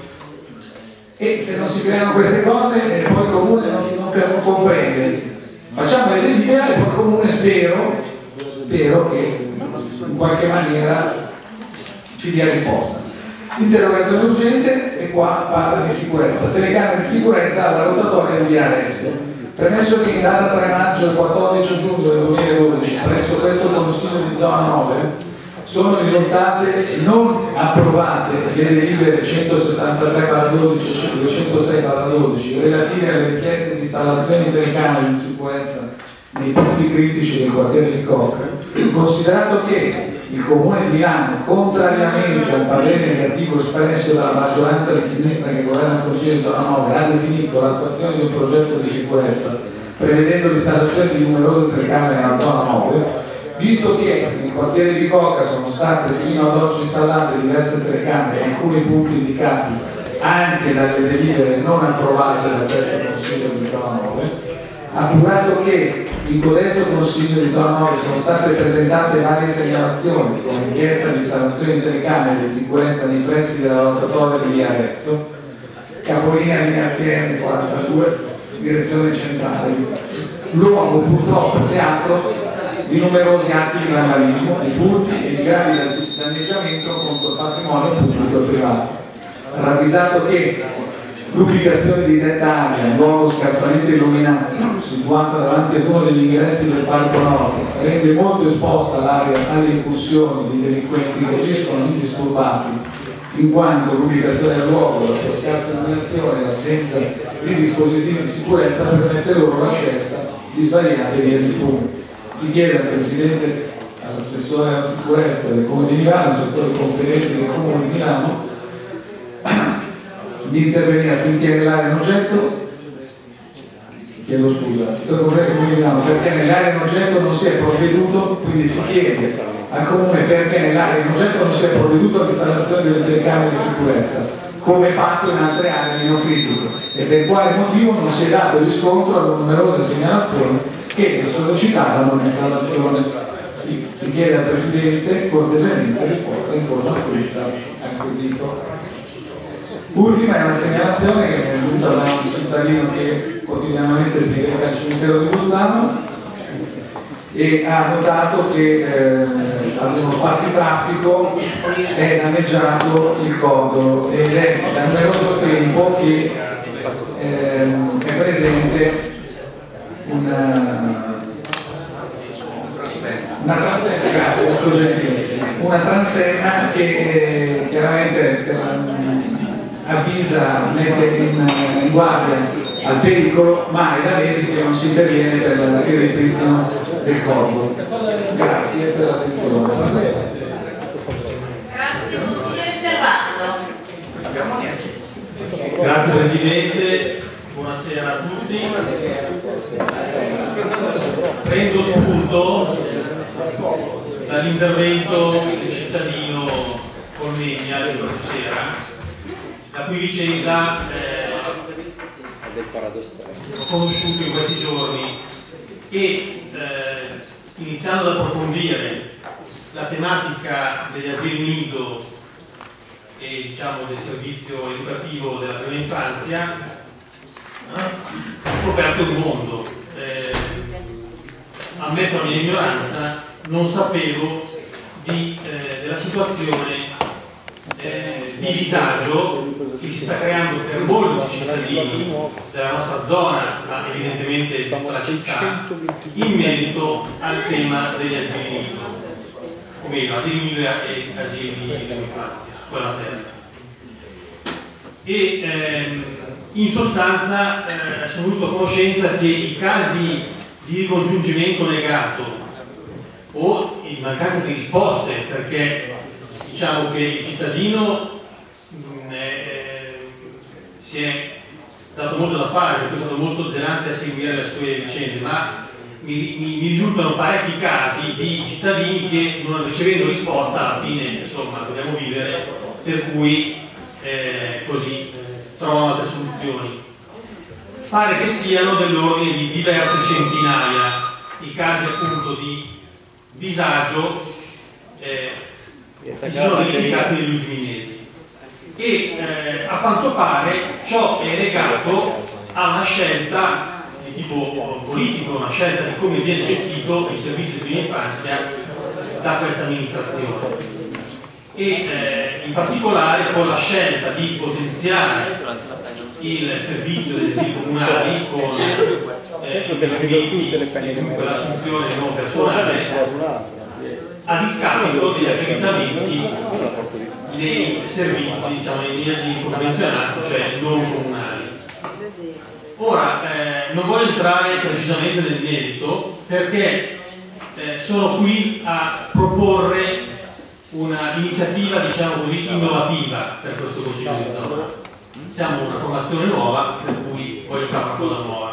e se non si creano queste cose poi il comune non, non, non comprende. Facciamo le delibere e poi il comune spero, spero che in qualche maniera ci dia risposta. Interrogazione urgente, e qua parla di sicurezza. Telecamere di sicurezza alla rotatoria di Via Arezzo. Premesso che in data tre maggio e quattordici giugno del duemiladodici presso questo Consiglio di Zona nove sono risultate non approvate le delibere centosessantatré barra dodici e duecentosei barra dodici relative alle richieste di installazione di telecamere di sicurezza nei punti critici del quartiere di Koch, considerato che il Comune di Milano, contrariamente al parere negativo espresso dalla maggioranza di sinistra che governa il Consiglio di Zona nove, ha definito l'attuazione di un progetto di sicurezza prevedendo l'installazione di numerose telecamere nella Zona nove, visto che nel quartiere di Koch sono state sino ad oggi installate diverse telecamere in alcuni punti indicati anche dalle delibere non approvate dal terzo Consiglio di Zona nove, appurato che in codesto Consiglio di Zona nove sono state presentate varie segnalazioni con richiesta di installazione di telecamere di sicurezza nei pressi della rotatoria di Via Arezzo, capolinea di T N quarantadue, direzione centrale, luogo purtroppo teatro di numerosi atti di vandalismo, di furti e di gravi danneggiamento contro il patrimonio pubblico e privato. Ravvisato che l'ubicazione di detta area, luogo scarsamente illuminato, situata davanti ad uno degli ingressi del Parco Nord, rende molto esposta l'area alle incursioni di delinquenti che agiscono indisturbati, in quanto l'ubicazione del luogo, la sua scarsa illuminazione e l'assenza di dispositivi di sicurezza permette loro la scelta di svariate vie di fumo. Si chiede al Presidente, all'assessore alla sicurezza del Comune di Milano, al settore competente del Comune di Milano, di intervenire affinché nell'area in oggetto, chiedo scusa, settore competente del Comune di Milano, perché nell'area in oggetto non si è provveduto, quindi si chiede al Comune perché nell'area in oggetto non si è provveduto all'installazione delle telecamere di sicurezza, come fatto in altre aree meno critiche, e per quale motivo non si è dato riscontro alle numerose segnalazioni che sollecitavano l'installazione. Si, si chiede al Presidente cortesemente risposta in forma scritta al quesito. Ultima è una segnalazione che è venuta da un cittadino che quotidianamente si reca al cimitero di Buzzano e ha notato che eh, ad uno spartitraffico è danneggiato il codolo ed è da numeroso tempo che eh, è presente una, una transenna, grazie, molto gentile, una transenna che eh, chiaramente eh, avvisa, mette in, in guardia al pericolo, ma è da mesi che non si interviene per il ripristino del corpo. Grazie per l'attenzione. Grazie consigliere Serrano. Grazie Presidente. Buonasera a tutti. Prendo spunto dall'intervento del cittadino Cornegna di questa sera, la cui vicenda eh, ho conosciuto in questi giorni e eh, iniziando ad approfondire la tematica degli asili nido e diciamo del servizio educativo della prima infanzia, ho scoperto un mondo. Eh, ammetto la mia ignoranza, non sapevo di, eh, della situazione eh, di disagio che si sta creando per molti cittadini della nostra zona, ma evidentemente della città, in merito al tema degli asili nido, o meglio, asili nido e asili dell'infanzia, scuola materna. E ehm, in sostanza eh, sono venuto a conoscenza che i casi di ricongiungimento negato o in mancanza di risposte, perché diciamo che il cittadino mh, eh, si è dato molto da fare, perché è stato molto zelante a seguire le sue vicende, ma mi, mi, mi risultano parecchi casi di cittadini che non ricevendo risposta alla fine insomma dobbiamo vivere, per cui eh, così trovano altre soluzioni. Pare che siano dell'ordine di diverse centinaia i casi appunto di disagio eh, che si sono verificati negli ultimi mesi e eh, a quanto pare ciò è legato a una scelta di tipo politico, una scelta di come viene gestito il servizio di prima infanzia da questa amministrazione e eh, in particolare con la scelta di potenziare il servizio degli asili comunali con eh, l'assunzione di nuovo personale a discapito degli accreditamenti dei servizi, diciamo, negli asili convenzionati, cioè non comunali. Ora, eh, non voglio entrare precisamente nel merito perché eh, sono qui a proporre un'iniziativa, diciamo così, innovativa per questo Consiglio di zona. Siamo una formazione nuova, per cui voglio fare una cosa nuova.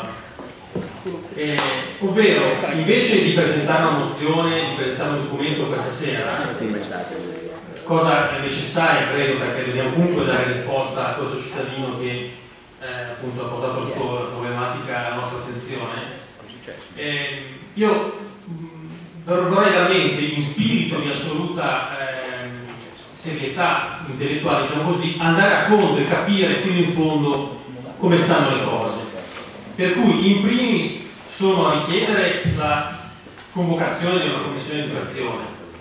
Eh, ovvero, invece di presentare una mozione, di presentare un documento questa sera, cosa è necessaria, credo, perché dobbiamo comunque dare risposta a questo cittadino che eh, appunto ha portato la sua problematica alla nostra attenzione, eh, io vorrei veramente, in spirito di assoluta eh, serietà intellettuale, diciamo così, andare a fondo e capire fino in fondo come stanno le cose. Per cui in primis sono a richiedere la convocazione di una commissione di educazione,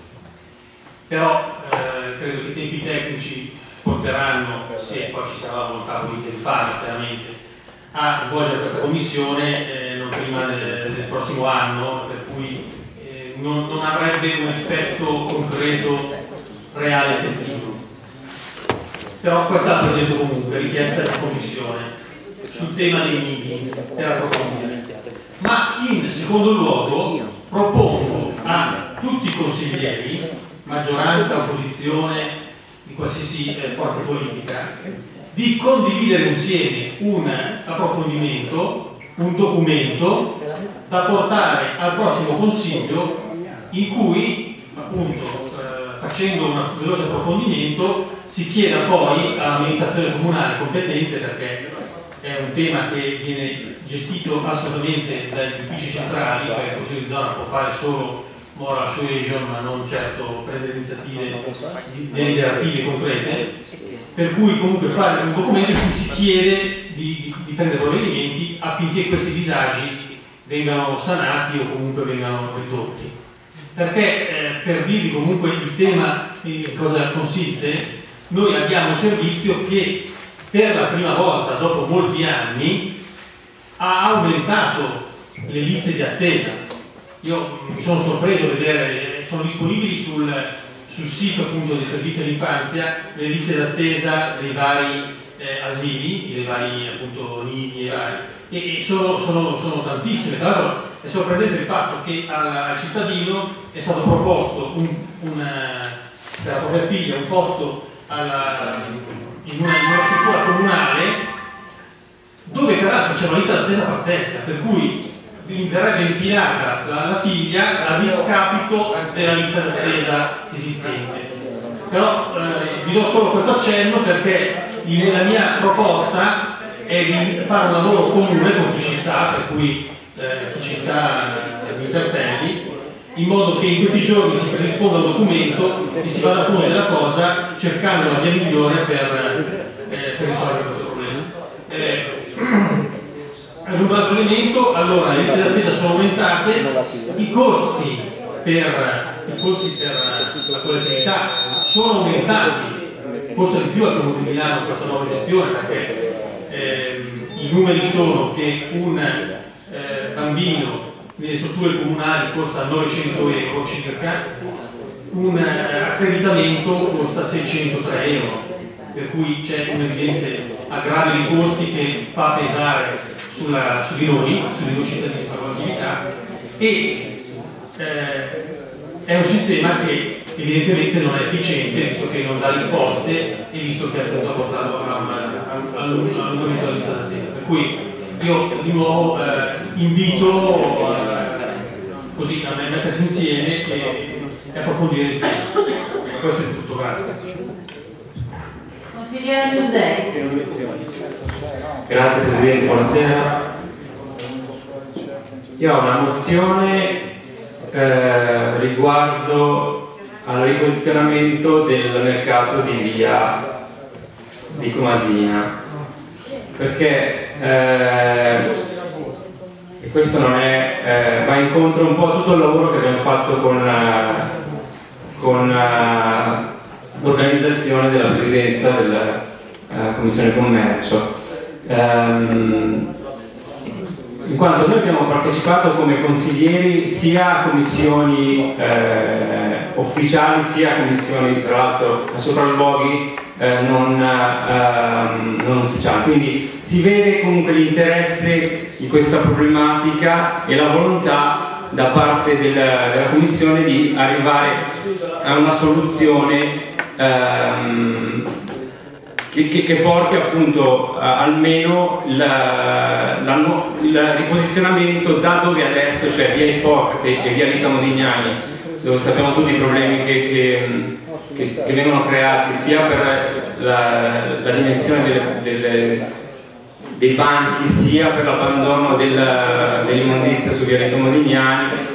però eh, credo che i tempi tecnici porteranno, se poi ci sarà la volontà politica di farlo chiaramente, a svolgere questa commissione eh, non prima del, del prossimo anno, per cui eh, non, non avrebbe un effetto concreto reale effettivo. Però questa la presento comunque, richiesta di commissione sul tema dei nidi per approfondire. Ma in secondo luogo propongo a tutti i consiglieri, maggioranza, opposizione, di qualsiasi eh, forza politica, di condividere insieme un approfondimento, un documento da portare al prossimo Consiglio in cui appunto facendo un veloce approfondimento si chieda poi all'amministrazione comunale competente, perché è un tema che viene gestito assolutamente dagli uffici centrali, cioè il Consiglio di zona può fare solo moral suasion ma non certo prendere iniziative deliberative concrete, per cui comunque fare un documento in cui si chiede di, di, di prendere provvedimenti affinché questi disagi vengano sanati o comunque vengano ridotti. Perché eh, per dirvi comunque il tema in cosa consiste, noi abbiamo un servizio che per la prima volta dopo molti anni ha aumentato le liste di attesa. Io mi sono sorpreso a vedere, sono disponibili sul, sul sito appunto dei servizi dell'infanzia le liste d'attesa dei vari eh, asili, dei vari appunto nidi e vari, e, e sono, sono, sono tantissime. Tra l'altro è sorprendente il fatto che al, al cittadino è stato proposto un, un, per la propria figlia un posto alla, in, una, in una struttura comunale dove peraltro c'è una lista d'attesa pazzesca, per cui verrebbe infilata la, la figlia a discapito della lista d'attesa esistente. Però eh, vi do solo questo accenno perché il, la mia proposta è di fare un lavoro comune con chi ci sta, per cui eh, chi ci sta eh, mi interpelli, in modo che in questi giorni si predisponga un documento e si vada a fondo della cosa cercando la via migliore per, eh, per risolvere questo problema. Eh, aggiungo un altro elemento, allora le liste d'attesa sono aumentate, i costi per, i costi per la collettività sono aumentati, costa di più al Comune di Milano questa nuova gestione, perché eh, i numeri sono che un eh, bambino nelle strutture comunali costa novecento euro circa, un eh, accreditamento costa seicentotré euro, per cui c'è un evidente aggravio di costi che fa pesare sulla, su di noi, su di noi cittadini di fare l'attività, e eh, è un sistema che evidentemente non è efficiente, visto che non dà risposte e visto che appunto ha portato all'allungamento della lista d'attesa. Per cui io di nuovo eh, invito eh, così a mettersi insieme e, e approfondire il tema. Questo è tutto, grazie. Consigliere Musdei. Grazie Presidente, buonasera. Io ho una mozione eh, riguardo al riposizionamento del mercato di via di Comasina, perché eh, e questo non è, eh, va incontro un po' a tutto il lavoro che abbiamo fatto con, uh, con uh, l'organizzazione della Presidenza della uh, Commissione Commercio, um, in quanto noi abbiamo partecipato come consiglieri sia a commissioni eh, ufficiali sia a commissioni, tra l'altro, a sopralluoghi eh, non, eh, non ufficiali, quindi si vede comunque l'interesse di questa problematica e la volontà da parte del, della Commissione di arrivare a una soluzione ehm, che, che, che porti appunto a, almeno la, la, il riposizionamento da dove adesso, cioè via Ippocrate e via Rita Modignani, dove sappiamo tutti i problemi che, che, che, che vengono creati sia per la, la dimensione delle, delle, dei banchi sia per l'abbandono dell'immondizia su via Rita Modignani.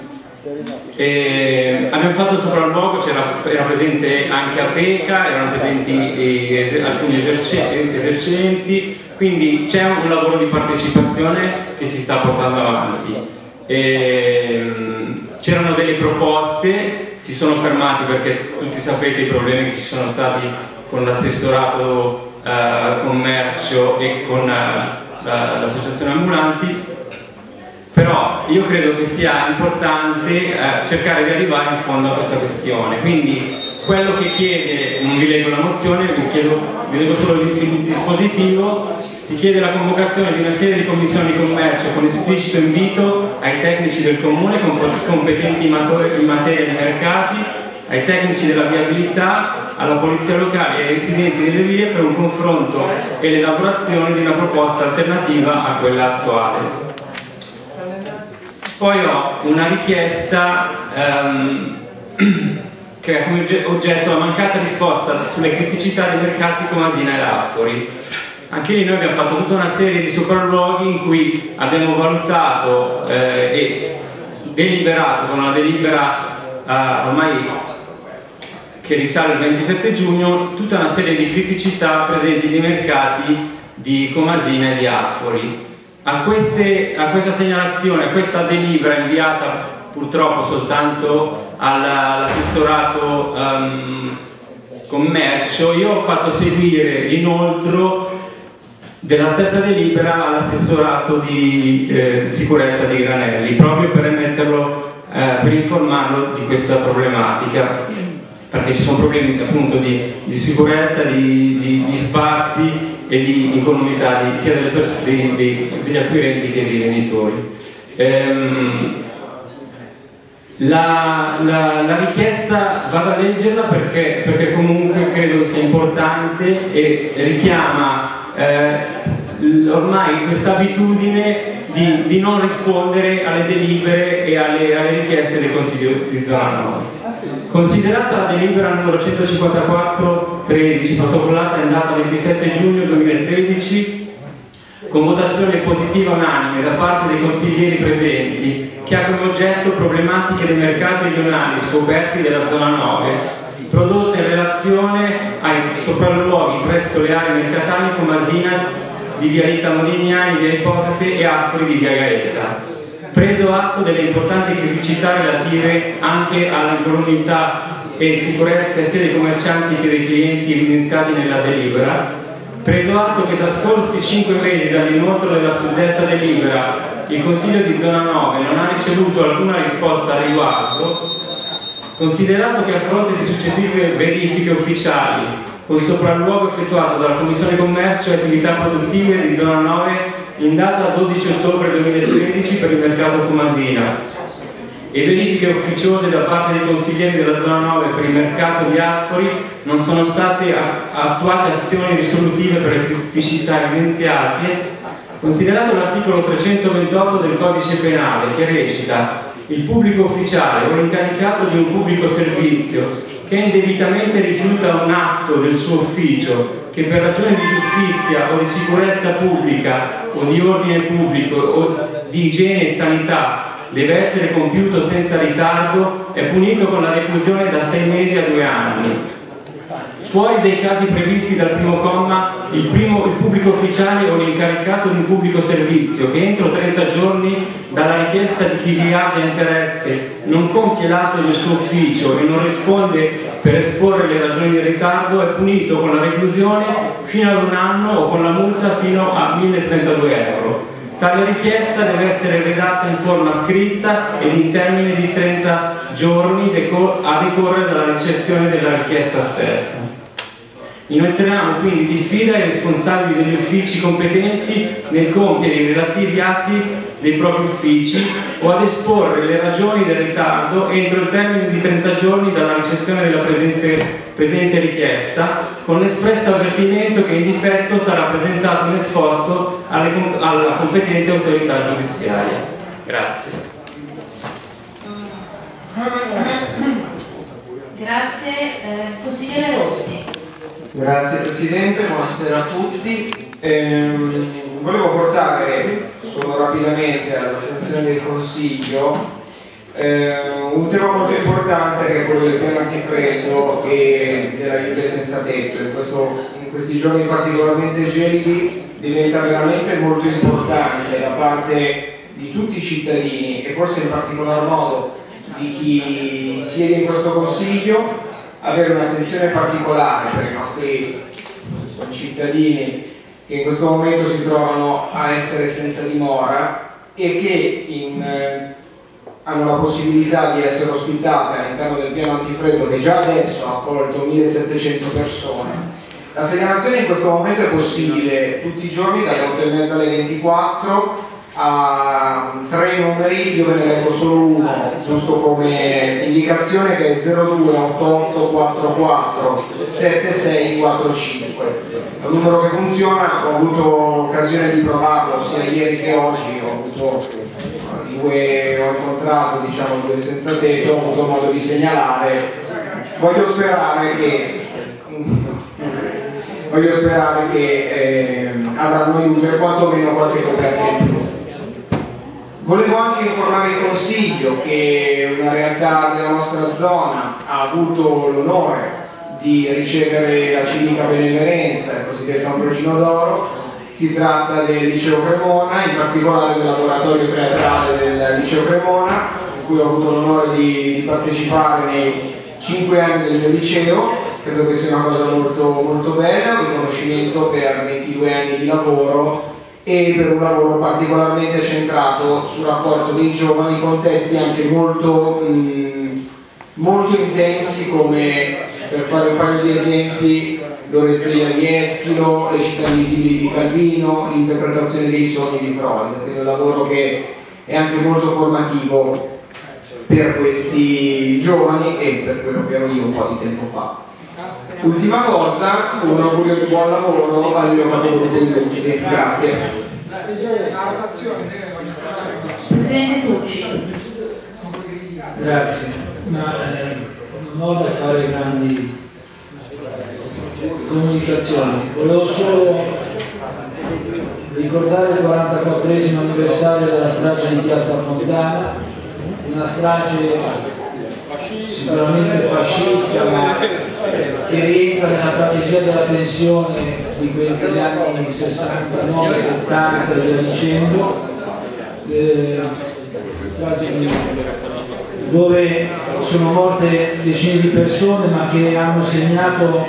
E abbiamo fatto il sopralluogo, era presente anche Apeca, erano presenti eh, alcuni esercenti, quindi c'è un lavoro di partecipazione che si sta portando avanti. C'erano delle proposte, si sono fermati perché tutti sapete i problemi che ci sono stati con l'assessorato eh, commercio e con eh, l'associazione ambulanti. Però io credo che sia importante eh, cercare di arrivare in fondo a questa questione, quindi quello che chiede, non vi leggo la mozione, vi, chiedo, vi leggo solo il, il dispositivo, si chiede la convocazione di una serie di commissioni di commercio con esplicito invito ai tecnici del comune competenti in materia di mercati, ai tecnici della viabilità, alla polizia locale e ai residenti delle vie per un confronto e l'elaborazione di una proposta alternativa a quella attuale. Poi ho una richiesta ehm, che ha come oggetto la mancata risposta sulle criticità dei mercati Comasina e Laffori. Anche lì noi abbiamo fatto tutta una serie di sopralluoghi in cui abbiamo valutato eh, e deliberato con una delibera eh, ormai che risale al ventisette giugno tutta una serie di criticità presenti nei mercati di Comasina e di Affori. A, queste, a questa segnalazione, a questa delibera inviata purtroppo soltanto all'assessorato um, commercio, io ho fatto seguire l'inoltro della stessa delibera all'assessorato di eh, sicurezza di Granelli, proprio per metterlo, eh, per informarlo di questa problematica, perché ci sono problemi appunto di, di sicurezza, di, di, di spazi e di incolumità di, sia delle di, di, degli acquirenti che dei venditori. Ehm, la, la, la richiesta vado a leggerla perché, perché comunque credo che sia importante e richiama eh, ormai questa abitudine di, di non rispondere alle delibere e alle, alle richieste del Consiglio di zona nord. Considerata la delibera numero centocinquantaquattro tredici protocollata in data ventisette giugno duemilatredici con votazione positiva unanime da parte dei consiglieri presenti, che ha come oggetto problematiche dei mercati rionali scoperti della zona nove, prodotte in relazione ai sopralluoghi presso le aree mercatali Comasina di via Rita Modignani, via Ippocrate e Affri di via Gaeta. Preso atto delle importanti criticità relative anche all'incolumità e sicurezza sia dei commercianti che dei clienti evidenziati nella delibera, preso atto che trascorsi cinque mesi dall'inoltro della suddetta delibera il Consiglio di Zona nove non ha ricevuto alcuna risposta al riguardo, considerato che a fronte di successive verifiche ufficiali con sopralluogo effettuato dalla Commissione Commercio e Attività Produttive di Zona nove in data dodici ottobre duemilatredici per il mercato Comasina e verifiche ufficiose da parte dei consiglieri della Zona nove per il mercato di Affori, non sono state attuate azioni risolutive per le criticità evidenziate, considerato l'articolo trecentoventotto del Codice Penale che recita: il pubblico ufficiale o incaricato di un pubblico servizio che indebitamente rifiuta un atto del suo ufficio che per ragioni di giustizia o di sicurezza pubblica o di ordine pubblico o di igiene e sanità deve essere compiuto senza ritardo, è punito con la reclusione da sei mesi a due anni. Fuori dei casi previsti dal primo comma, il, primo, il pubblico ufficiale o l'incaricato di un pubblico servizio che entro trenta giorni dalla richiesta di chi vi abbia interesse non compie l'atto del suo ufficio e non risponde per esporre le ragioni del ritardo è punito con la reclusione fino ad un anno o con la multa fino a mille trentadue euro. Tale richiesta deve essere redatta in forma scritta ed in termine di trenta giorni a decorrere dalla ricezione della richiesta stessa. Inoltriamo quindi diffida ai responsabili degli uffici competenti nel compiere i relativi atti dei propri uffici o ad esporre le ragioni del ritardo entro il termine di trenta giorni dalla ricezione della presente richiesta, con l'espresso avvertimento che in difetto sarà presentato un esposto alle, alla competente autorità giudiziaria. Grazie. Grazie. Eh, consigliere Rossi. Grazie Presidente, buonasera a tutti. Ehm, volevo portare solo rapidamente all'attenzione del Consiglio eh, un tema molto importante che è quello del piano antifreddo e della rete senza tetto. In, questo, in questi giorni particolarmente gelidi diventa veramente molto importante da parte di tutti i cittadini e forse in particolar modo di chi siede in questo Consiglio avere un'attenzione particolare per i nostri cittadini che in questo momento si trovano a essere senza dimora e che in, eh, hanno la possibilità di essere ospitate all'interno del piano antifreddo che già adesso ha accolto millesettecento persone. La segnalazione in questo momento è possibile tutti i giorni dalle otto e mezza alle ventiquattro a tre numeri, io ve ne leggo solo uno giusto come indicazione, che è zero due otto otto quattro quattro sette sei quattro cinque. È un numero che funziona, ho avuto occasione di provarlo sia ieri che oggi, ho avuto due, ho incontrato diciamo due senza tetto, ho avuto modo di segnalare. Voglio sperare che voglio sperare che eh, avranno aiuto e quantomeno qualche coperta in più. Volevo anche informare il Consiglio che una realtà della nostra zona ha avuto l'onore di ricevere la civica benemerenza, il cosiddetto Ambrogino d'Oro. Si tratta del Liceo Cremona, in particolare del laboratorio teatrale del Liceo Cremona, in cui ho avuto l'onore di, di partecipare nei cinque anni del mio liceo. Credo che sia una cosa molto, molto bella, un riconoscimento per ventidue anni di lavoro e per un lavoro particolarmente centrato sul rapporto dei giovani, contesti anche molto, mh, molto intensi, come per fare un paio di esempi l'Oresteglia di Eschilo, le città invisibili di Calvino, l'interpretazione dei sogni di Freud, quindi un lavoro che è anche molto formativo per questi giovani e per quello che ero io un po' di tempo fa. Ultima cosa, un augurio di buon lavoro al mio capoluogo di Luzzi. Grazie. Presidente Tucci. Grazie. Ma, eh, non ho da fare grandi comunicazioni. Volevo solo ricordare ricordare il quarantaquattresimo anniversario della strage di Piazza Fontana, una strage sicuramente fascista, ma che rientra nella strategia della tensione di quegli anni sessantanove settanta e via dicendo, eh, strage dove sono morte decine di persone, ma che hanno segnato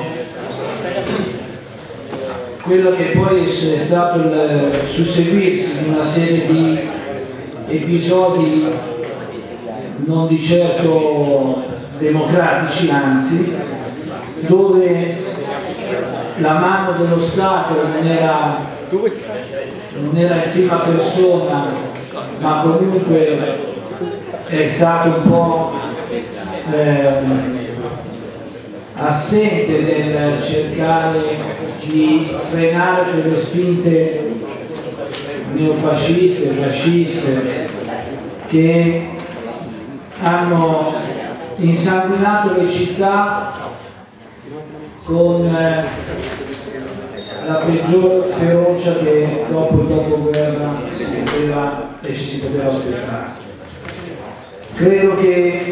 quello che poi è stato il susseguirsi di una serie di episodi non di certo democratici, anzi, dove la mano dello Stato non era, non era in prima persona, ma comunque è stato un po' eh, assente nel cercare di frenare quelle spinte neofasciste, fasciste, che hanno insanguinato le città con eh, la peggior ferocia che dopo il dopoguerra si poteva e ci si poteva aspettare. Credo che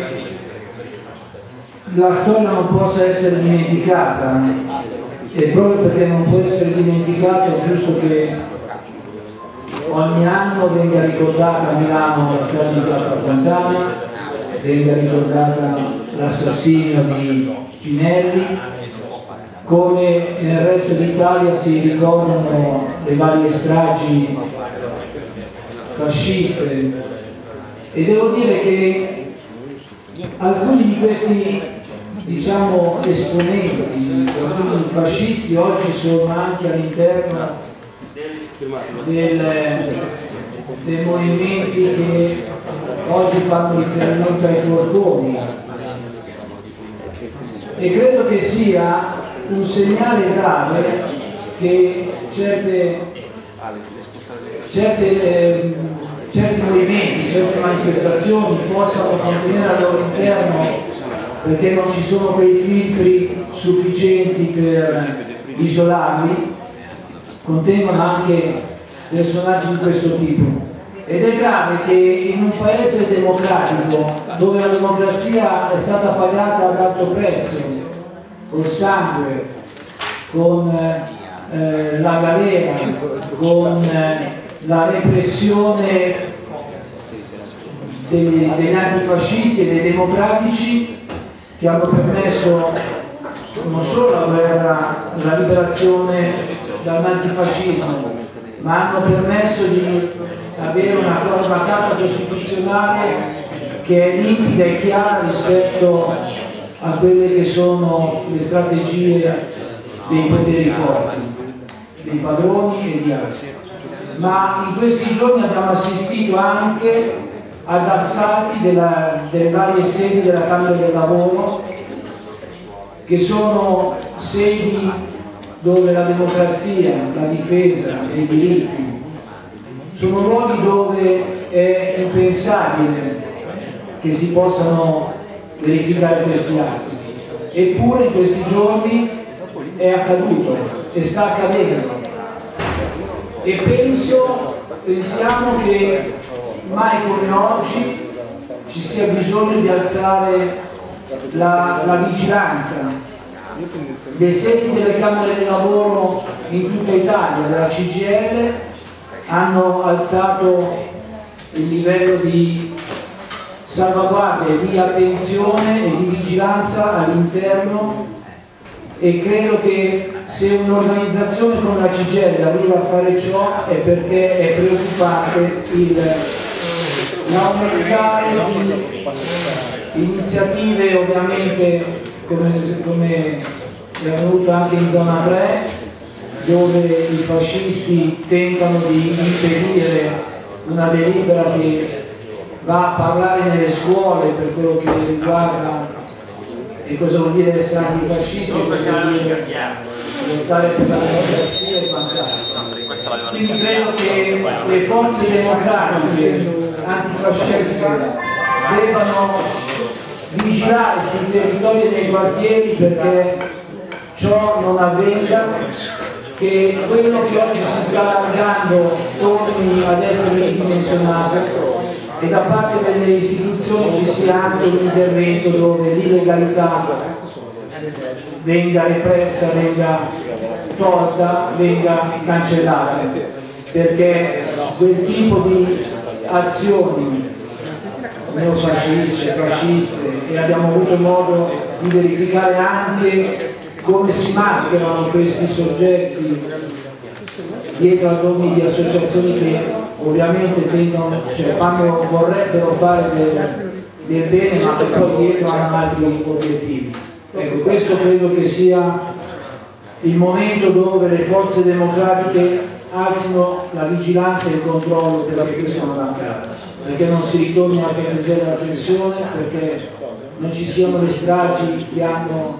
la storia non possa essere dimenticata, e proprio perché non può essere dimenticata è giusto che ogni anno venga ricordata a Milano la strage di Piazza Fontana, venga ricordata l'assassinio di Ginelli, come nel resto d'Italia si ricordano le varie stragi fasciste. E devo dire che alcuni di questi, diciamo, esponenti, alcuni fascisti oggi sono anche all'interno del, dei movimenti che oggi fanno riferimento ai forconi, e credo che sia un segnale grave che certe, certe, eh, certi movimenti, certe manifestazioni possano contenere al loro interno, perché non ci sono quei filtri sufficienti per isolarli, contengono anche personaggi di questo tipo. Ed è grave che in un paese democratico, dove la democrazia è stata pagata ad alto prezzo, col sangue, con eh, la galera, con eh, la repressione dei, degli antifascisti e dei democratici, che hanno permesso non solo la guerra, la liberazione dal nazifascismo, ma hanno permesso di avere una forma carta costituzionale che è limpida e chiara rispetto a quelle che sono le strategie dei poteri forti, dei padroni e di altri. Ma in questi giorni abbiamo assistito anche ad assalti della, delle varie sedi della Camera del Lavoro, che sono sedi dove la democrazia, la difesa dei diritti sono luoghi dove è impensabile che si possano verificare questi atti. Eppure in questi giorni è accaduto e sta accadendo. E penso, pensiamo che mai come oggi ci sia bisogno di alzare la, la vigilanza dei seti delle Camere del Lavoro in tutta Italia, della C G I L, hanno alzato il livello di salvaguardia, di attenzione e di vigilanza all'interno, e credo che se un'organizzazione come la C G I L arriva a fare ciò è perché è preoccupante l'aumentare di iniziative, ovviamente come, come è avvenuto anche in zona tre, dove i fascisti tentano di impedire una delibera che va a parlare nelle scuole per quello che riguarda e cosa vuol dire essere antifascisti, cosa vuol dire lottare per la democrazia e quant'altro. Quindi credo che le forze democratiche antifasciste debbano vigilare sui territori dei quartieri perché ciò non avvenga, che quello che oggi si sta allargando torni ad essere ridimensionato e da parte delle istituzioni ci sia anche un intervento dove l'illegalità venga repressa, venga tolta, venga cancellata, perché quel tipo di azioni neofasciste, fasciste, e abbiamo avuto modo di verificare anche come si mascherano questi soggetti dietro a nomi di associazioni che ovviamente tendono, cioè fanno, vorrebbero fare del, del bene, ma che poi dietro hanno altri obiettivi. Ecco, questo credo che sia il momento dove le forze democratiche alzino la vigilanza e il controllo perché questo non accada, perché non si ritorni alla strategia della tensione, perché non ci siano le stragi che hanno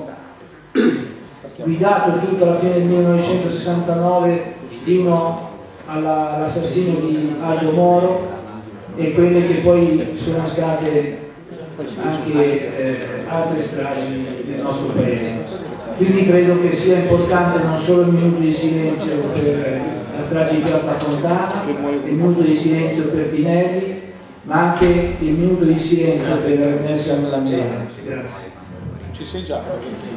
guidato tutto alla fine del millenovecentosessantanove fino all'assassinio di Aldo Moro e quelle che poi sono state anche eh, altre stragi del nostro paese. Quindi credo che sia importante non solo il minuto di silenzio per la strage di Piazza Fontana, il minuto di silenzio per Pinelli, ma anche il minuto di silenzio per Ernesto Milano. Grazie. Ci sei già?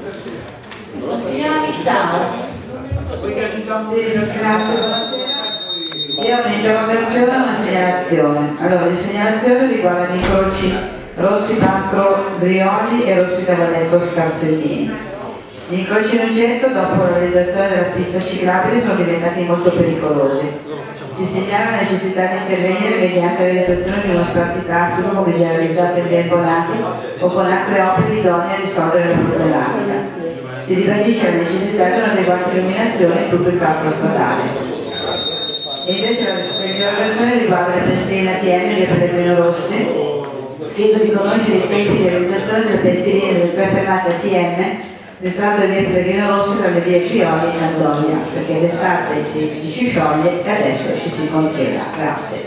Signora Mizzano. Sì, grazie, buonasera. Io ho un'interrogazione e una segnalazione. Allora, le segnalazioni riguardano i incroci Rossi Mastro Brioli e Rossi Cavaletto Scarsellini. Gli incroci in oggetto, dopo la realizzazione della pista ciclabile, sono diventati molto pericolosi. Si segnala la necessità di intervenire mediante la realizzazione di uno spartitraffico come già realizzato in tempo Nati o con altre opere idonee a risolvere la problematica. Si ribadisce la necessità di un'adeguata illuminazione in tutto il tratto stradale. E invece la segnalazione riguarda le pensiline A T M di Pellegrino Rossi. Chiedo di conoscere i tempi di realizzazione delle pensiline delle tre fermate A T M nel tratto di via Pellegrino Rossi tra le vie Prioli e Andonia, perché l'estate si, ci si scioglie e adesso ci si congela. Grazie.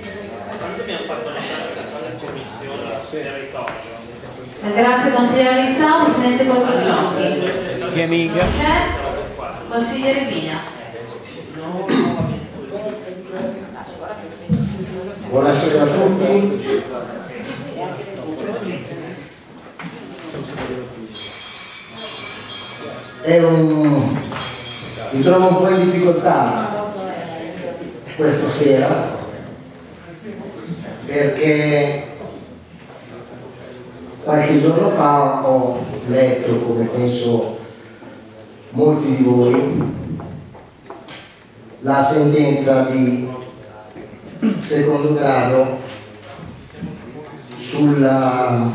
Grazie consigliere Rizzao, Presidente Quattrociocchi. C'è? Consigliere Pina. Buonasera a tutti. È un... mi trovo un po' in difficoltà questa sera perché qualche giorno fa ho letto, come penso molti di voi, la sentenza di secondo grado sulla,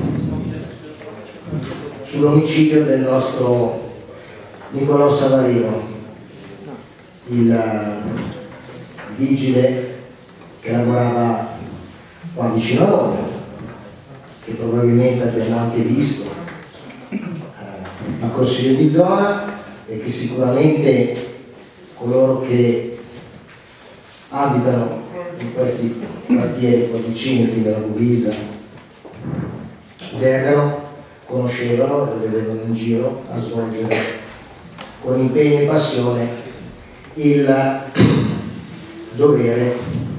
sull'omicidio del nostro Nicolò Savarino, il vigile che lavorava qua vicino a noi, che probabilmente abbiamo anche visto eh, a Consiglio di zona e che sicuramente coloro che abitano in questi quartieri qua vicini, quindi alla Luvisa, devono, conoscevano, lo vedevano in giro a svolgere con impegno e passione il dovere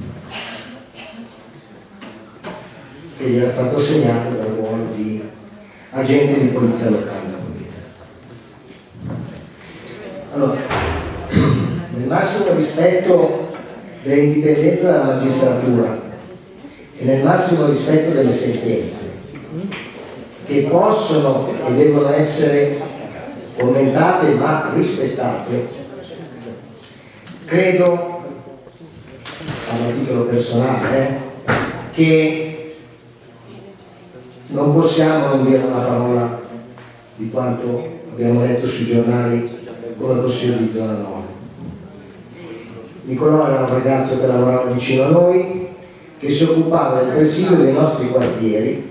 che gli era stato assegnato dal ruolo di agente di polizia locale. Allora, nel massimo rispetto dell'indipendenza della magistratura e nel massimo rispetto delle sentenze che possono e devono essere commentate ma rispettate, credo, a titolo personale, eh, che non possiamo non dire una parola di quanto abbiamo letto sui giornali come Consiglio di zona nove. Nicolò era un ragazzo che lavorava vicino a noi, che si occupava del presidio dei nostri quartieri,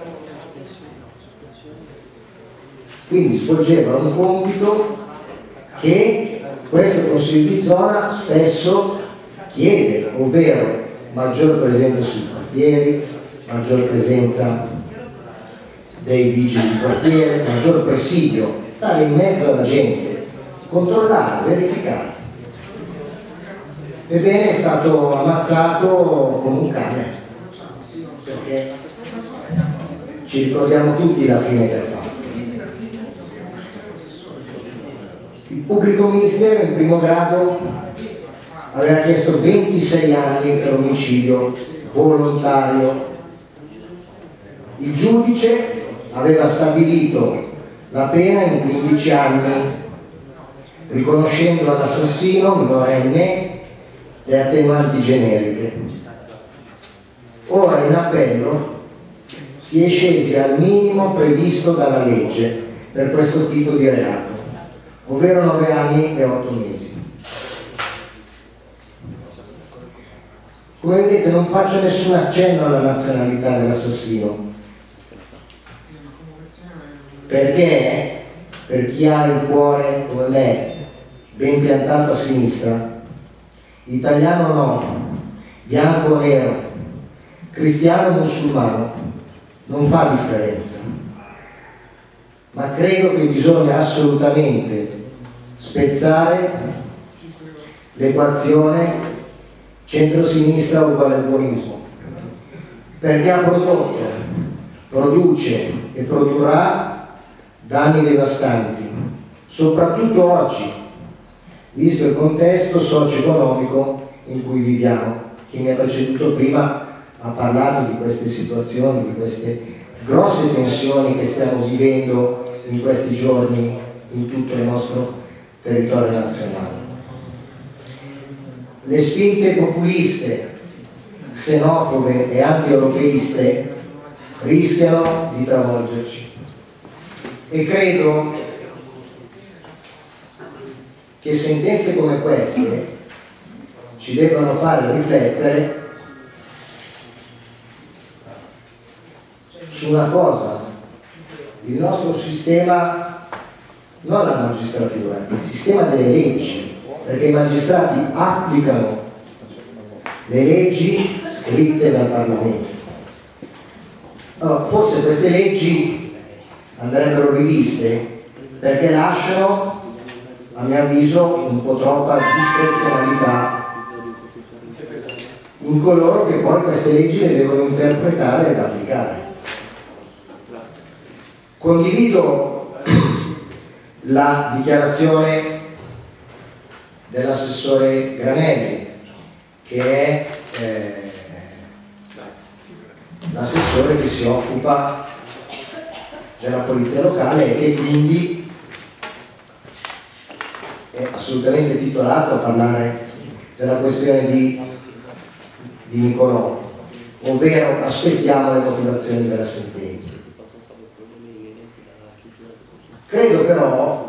quindi svolgeva un compito che questo Consiglio di zona spesso chiede, ovvero maggior presenza sui quartieri, maggior presenza dei vigili di quartiere, maggior presidio, stare in mezzo alla gente, controllare, verificare. Ebbene, è stato ammazzato come un cane, perché ci ricordiamo tutti la fine che ha fatto. Il pubblico ministero in primo grado aveva chiesto ventisei anni per omicidio volontario. Il giudice aveva stabilito la pena in quindici anni, riconoscendo all'assassino minorenne le attenuanti generiche. Ora in appello si è scesi al minimo previsto dalla legge per questo tipo di reato, ovvero nove anni e otto mesi. Come vedete non faccio nessun accenno alla nazionalità dell'assassino, perché per chi ha il cuore come me ben piantato a sinistra, italiano no, bianco o nero, cristiano o musulmano, non fa differenza. Ma credo che bisogna assolutamente spezzare l'equazione centro-sinistra uguale buonismo, perché ha prodotto, produce e produrrà danni devastanti, soprattutto oggi, visto il contesto socio-economico in cui viviamo. Chi mi ha preceduto prima ha parlato di queste situazioni, di queste grosse tensioni che stiamo vivendo in questi giorni in tutto il nostro territorio nazionale. Le spinte populiste, xenofobe e anti-europeiste rischiano di travolgerci e credo che sentenze come queste ci debbano fare riflettere su una cosa: il nostro sistema, non la magistratura, il sistema delle leggi, perché i magistrati applicano le leggi scritte dal Parlamento. Allora, forse queste leggi andrebbero riviste, perché lasciano, a mio avviso, un po' troppa discrezionalità in coloro che poi queste leggi le devono interpretare ed applicare. Condivido la dichiarazione dell'assessore Granelli, che è eh, l'assessore che si occupa della polizia locale e che quindi è assolutamente titolato a parlare della questione di, di Nicolò, ovvero aspettiamo le motivazioni della sentenza. Credo però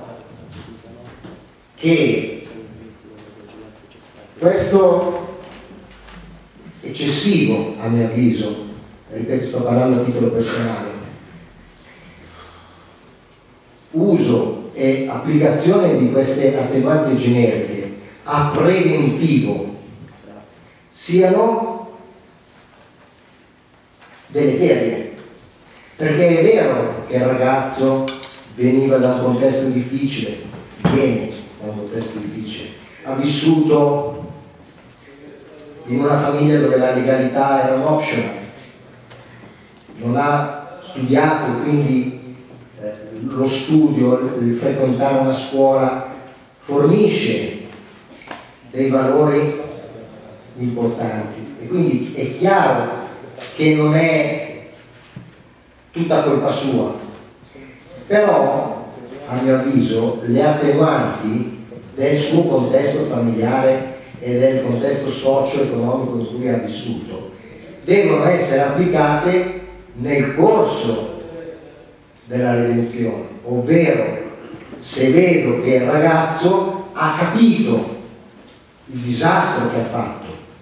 che questo eccessivo, a mio avviso, ripeto, sto parlando a titolo personale, uso e applicazione di queste attenuanti generiche a preventivo siano deleterie, perché è vero che il ragazzo veniva da un contesto difficile, viene da un contesto difficile, ha vissuto in una famiglia dove la legalità era un optional, non ha studiato, quindi eh, lo studio, il frequentare una scuola fornisce dei valori importanti e quindi è chiaro che non è tutta colpa sua, però a mio avviso le attenuanti del suo contesto familiare e del contesto socio-economico in cui ha vissuto devono essere applicate nel corso della redenzione, ovvero se vedo che il ragazzo ha capito il disastro che ha fatto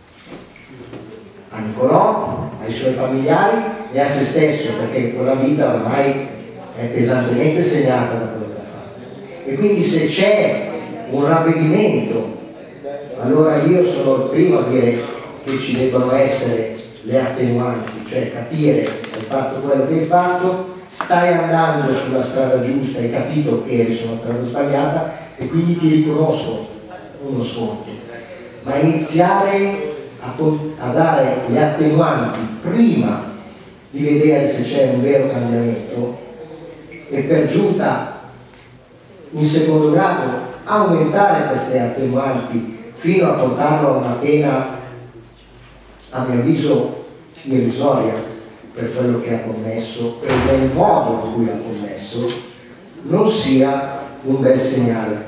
a Nicolò, ai suoi familiari e a se stesso, perché quella vita ormai è pesantemente segnata da quello che ha fatto, e quindi se c'è un ravvedimento, allora io sono il primo a dire che ci devono essere le attenuanti, cioè capire hai fatto quello che hai fatto, stai andando sulla strada giusta, hai capito che eri sulla strada sbagliata e quindi ti riconosco uno sconto. ma iniziare a, a dare le attenuanti prima di vedere se c'è un vero cambiamento e per giunta in secondo grado aumentare queste attenuanti fino a portarlo a una pena, a mio avviso, irrisoria per quello che ha commesso e nel modo in cui l'ha commesso, non sia un bel segnale.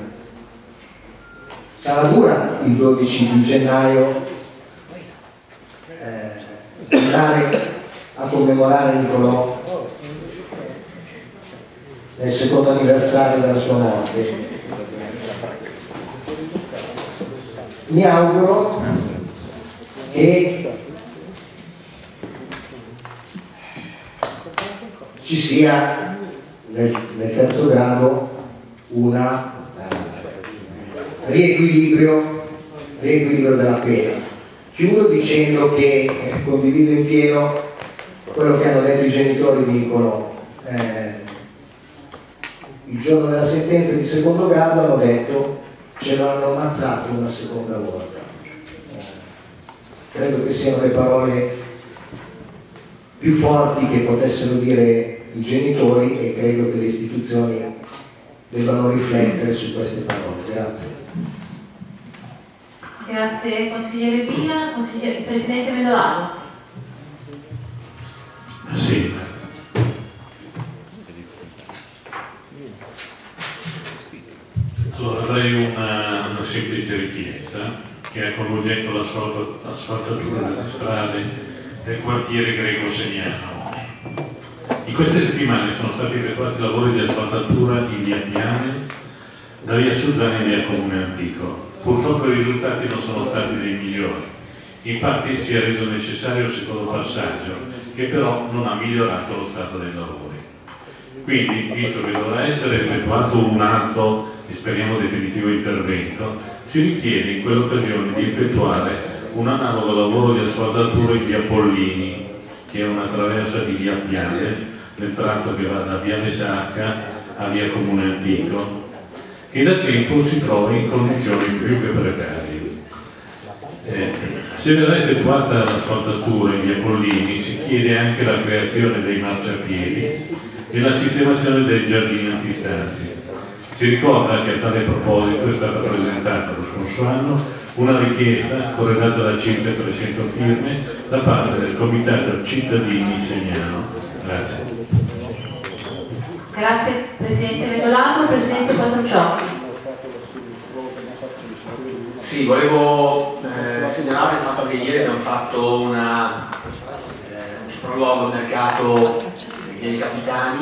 Sarà dura il dodici di gennaio eh, andare a commemorare Nicolò nel secondo anniversario della sua morte. Mi auguro che ci sia nel, nel terzo grado una eh, riequilibrio, riequilibrio della pena. Chiudo dicendo che eh, condivido in pieno quello che hanno detto i genitori di Nicolò. Eh, il giorno della sentenza di secondo grado hanno detto ce lo hanno ammazzato una seconda volta. Eh, credo che siano le parole più forti che potessero dire i genitori e credo che le istituzioni debbano riflettere su queste parole. Grazie. Grazie consigliere Pina, consigliere, Presidente Medolano. Sì. Allora avrei una, una semplice richiesta che ha come oggetto l'asfaltatura delle strade del quartiere Greco Segnano. In queste settimane sono stati effettuati lavori di asfaltatura in via Piane, da via Suzzana e via Comune Antico. Purtroppo i risultati non sono stati dei migliori, infatti si è reso necessario il secondo passaggio, che però non ha migliorato lo stato dei lavori. Quindi, visto che dovrà essere effettuato un altro e speriamo definitivo intervento, si richiede in quell'occasione di effettuare un analogo lavoro di asfaltatura in via Pollini, che è una traversa di via Piane, nel tratto che va da via Mesacca a via Comune Antico, che da tempo si trova in condizioni più che precarie. Eh, se verrà effettuata l'asfaltatura in via Pollini si chiede anche la creazione dei marciapiedi e la sistemazione dei giardini antistanti. Si ricorda che a tale proposito è stata presentata lo scorso anno una richiesta corredata da circa trecento firme da parte del Comitato Cittadini Segnano. Grazie. Grazie Presidente Medolano. Presidente Quattrociocchi. Sì, volevo eh, segnalare il fatto che ieri abbiamo fatto una, eh, un sopralluogo al mercato dei capitani,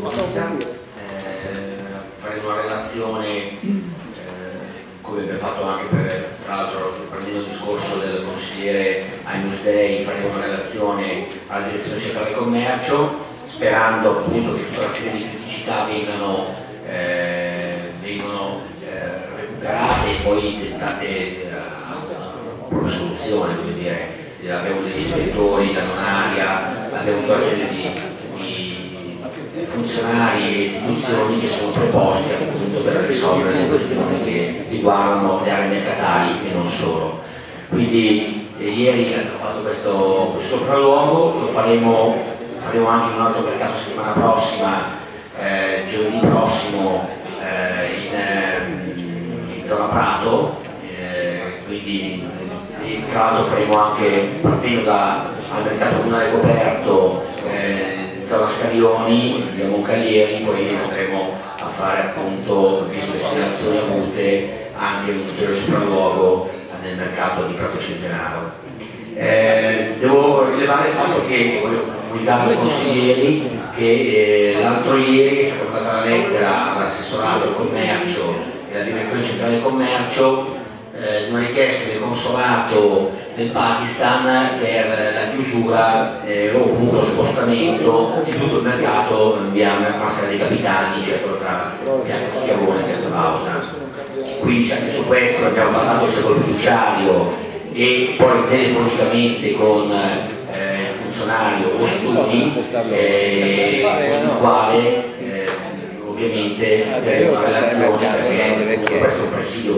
eh, faremo una relazione eh, come abbiamo fatto anche per, tra l'altro prendendo il discorso del consigliere Agnus Dei, faremo una relazione alla direzione centrale del commercio, sperando appunto che tutta una serie di criticità vengano, eh, vengano eh, recuperate e poi tentate eh, una soluzione, come dire, abbiamo degli ispettori, la nonaria, abbiamo tutta una serie di, di funzionari e istituzioni che sono preposti appunto per risolvere le questioni che riguardano le aree mercatali e non solo. Quindi eh, ieri abbiamo fatto questo sopralluogo, lo faremo, faremo anche in un altro mercato settimana prossima, eh, giovedì prossimo eh, in, in zona Prato, eh, quindi eh, tra l'altro faremo anche partendo da, al mercato comunale coperto eh, in zona Scarioni, via Moncalieri, poi andremo a fare appunto, visto le segnalazioni avute, anche un ulteriore sopralluogo nel mercato di Prato Centenaro. Eh, devo rilevare il fatto che voglio comunicare ai consiglieri che eh, l'altro ieri è stata mandata la lettera all'assessorato al commercio e alla direzione centrale del commercio eh, di una richiesta del consolato del Pakistan per la chiusura eh, o comunque lo spostamento di tutto il mercato in via Marcella dei Capitani, cioè tra piazza Schiavone e piazza Bausa. Quindi anche su questo abbiamo parlato sia col fiduciario e poi telefonicamente con eh, il funzionario o studi, eh, con il quale eh, ovviamente terremo una relazione, perché questo è un presidio commerciale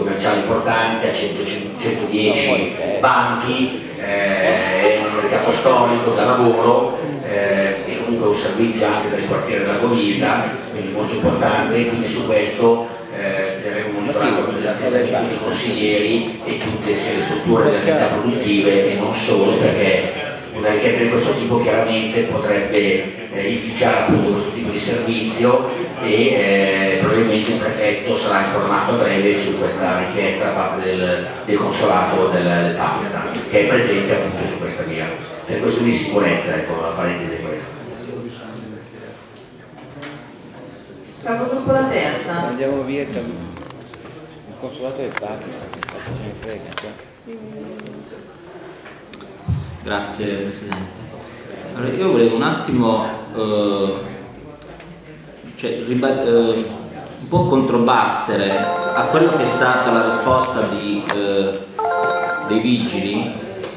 importante, ha cento centodieci banchi, eh, è un mercato storico da lavoro, eh, e comunque un servizio anche per il quartiere della Govisa, quindi molto importante, quindi su questo eh, terremo monitorato l'attività dei consiglieri e tutte sia le strutture delle attività produttive e non solo, perché una richiesta di questo tipo chiaramente potrebbe eh, inficiare appunto questo tipo di servizio e eh, probabilmente il prefetto sarà informato a breve su questa richiesta da parte del, del consolato del, del Pakistan, che è presente appunto su questa via. Per questioni di sicurezza, ecco, la parentesi è questa. Capogruppo la terza. Andiamo via il consolato del Pakistan, che ce ne frega. Cioè. Grazie Presidente. Allora, io volevo un attimo eh, cioè, eh, un po' controbattere a quello che è stata la risposta di, eh, dei vigili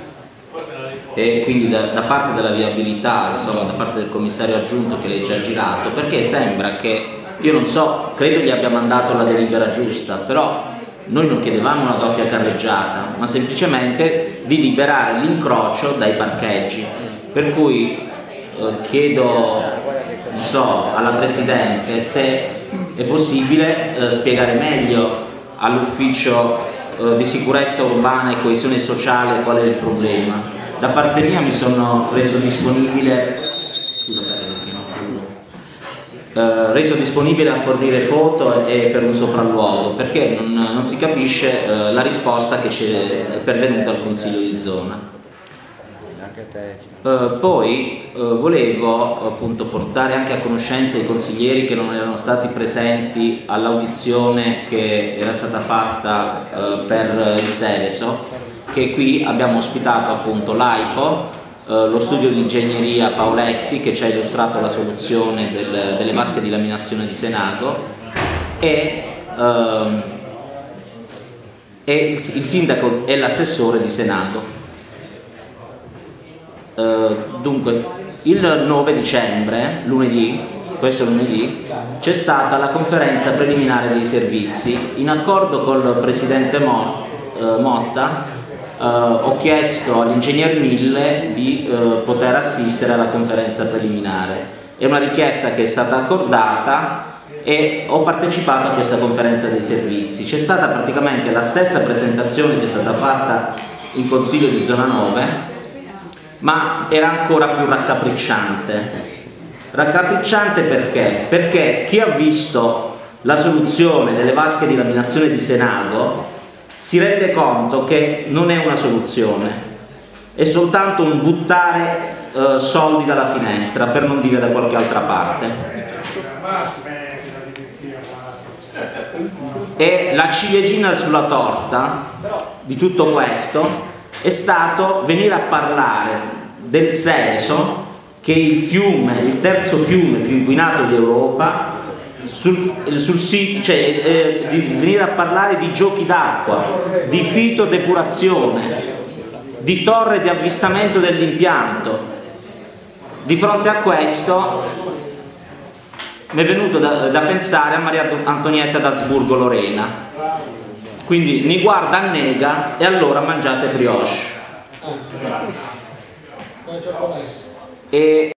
e quindi da, da parte della viabilità, insomma, da parte del commissario aggiunto che lei ci ha girato, perché sembra che, io non so, credo gli abbia mandato la delibera giusta, però noi non chiedevamo una doppia carreggiata, ma semplicemente di liberare l'incrocio dai parcheggi. Per cui eh, chiedo, non so, alla Presidente se è possibile eh, spiegare meglio all'ufficio eh, di sicurezza urbana e coesione sociale qual è il problema. Da parte mia mi sono reso disponibile Eh, reso disponibile a fornire foto e per un sopralluogo, perché non, non si capisce eh, la risposta che ci è pervenuta al Consiglio di zona. Eh, poi eh, volevo appunto portare anche a conoscenza i consiglieri che non erano stati presenti all'audizione che era stata fatta eh, per il Seveso, che qui abbiamo ospitato appunto l'AIPO, lo studio di ingegneria Paoletti che ci ha illustrato la soluzione del, delle vasche di laminazione di Senago e, ehm, e il, il sindaco e l'assessore di Senago. Eh, dunque il nove dicembre, lunedì, questo lunedì, c'è stata la conferenza preliminare dei servizi. In accordo col presidente Mo, eh, Motta Uh, ho chiesto all'ingegner Mille di uh, poter assistere alla conferenza preliminare. È una richiesta che è stata accordata e ho partecipato a questa conferenza dei servizi. C'è stata praticamente la stessa presentazione che è stata fatta in Consiglio di Zona nove, ma era ancora più raccapricciante. Raccapricciante perché? Perché chi ha visto la soluzione delle vasche di laminazione di Senago si rende conto che non è una soluzione, è soltanto un buttare eh, soldi dalla finestra, per non dire da qualche altra parte. E la ciliegina sulla torta di tutto questo è stato venire a parlare del Seveso, che è il fiume, il terzo fiume più inquinato d'Europa, Sul, sul sito, cioè, eh, di venire a parlare di giochi d'acqua, di fitodepurazione, di torre di avvistamento dell'impianto. Di fronte a questo mi è venuto da, da pensare a Maria Antonietta d'Asburgo Lorena, quindi ni guarda annega e allora mangiate brioche. E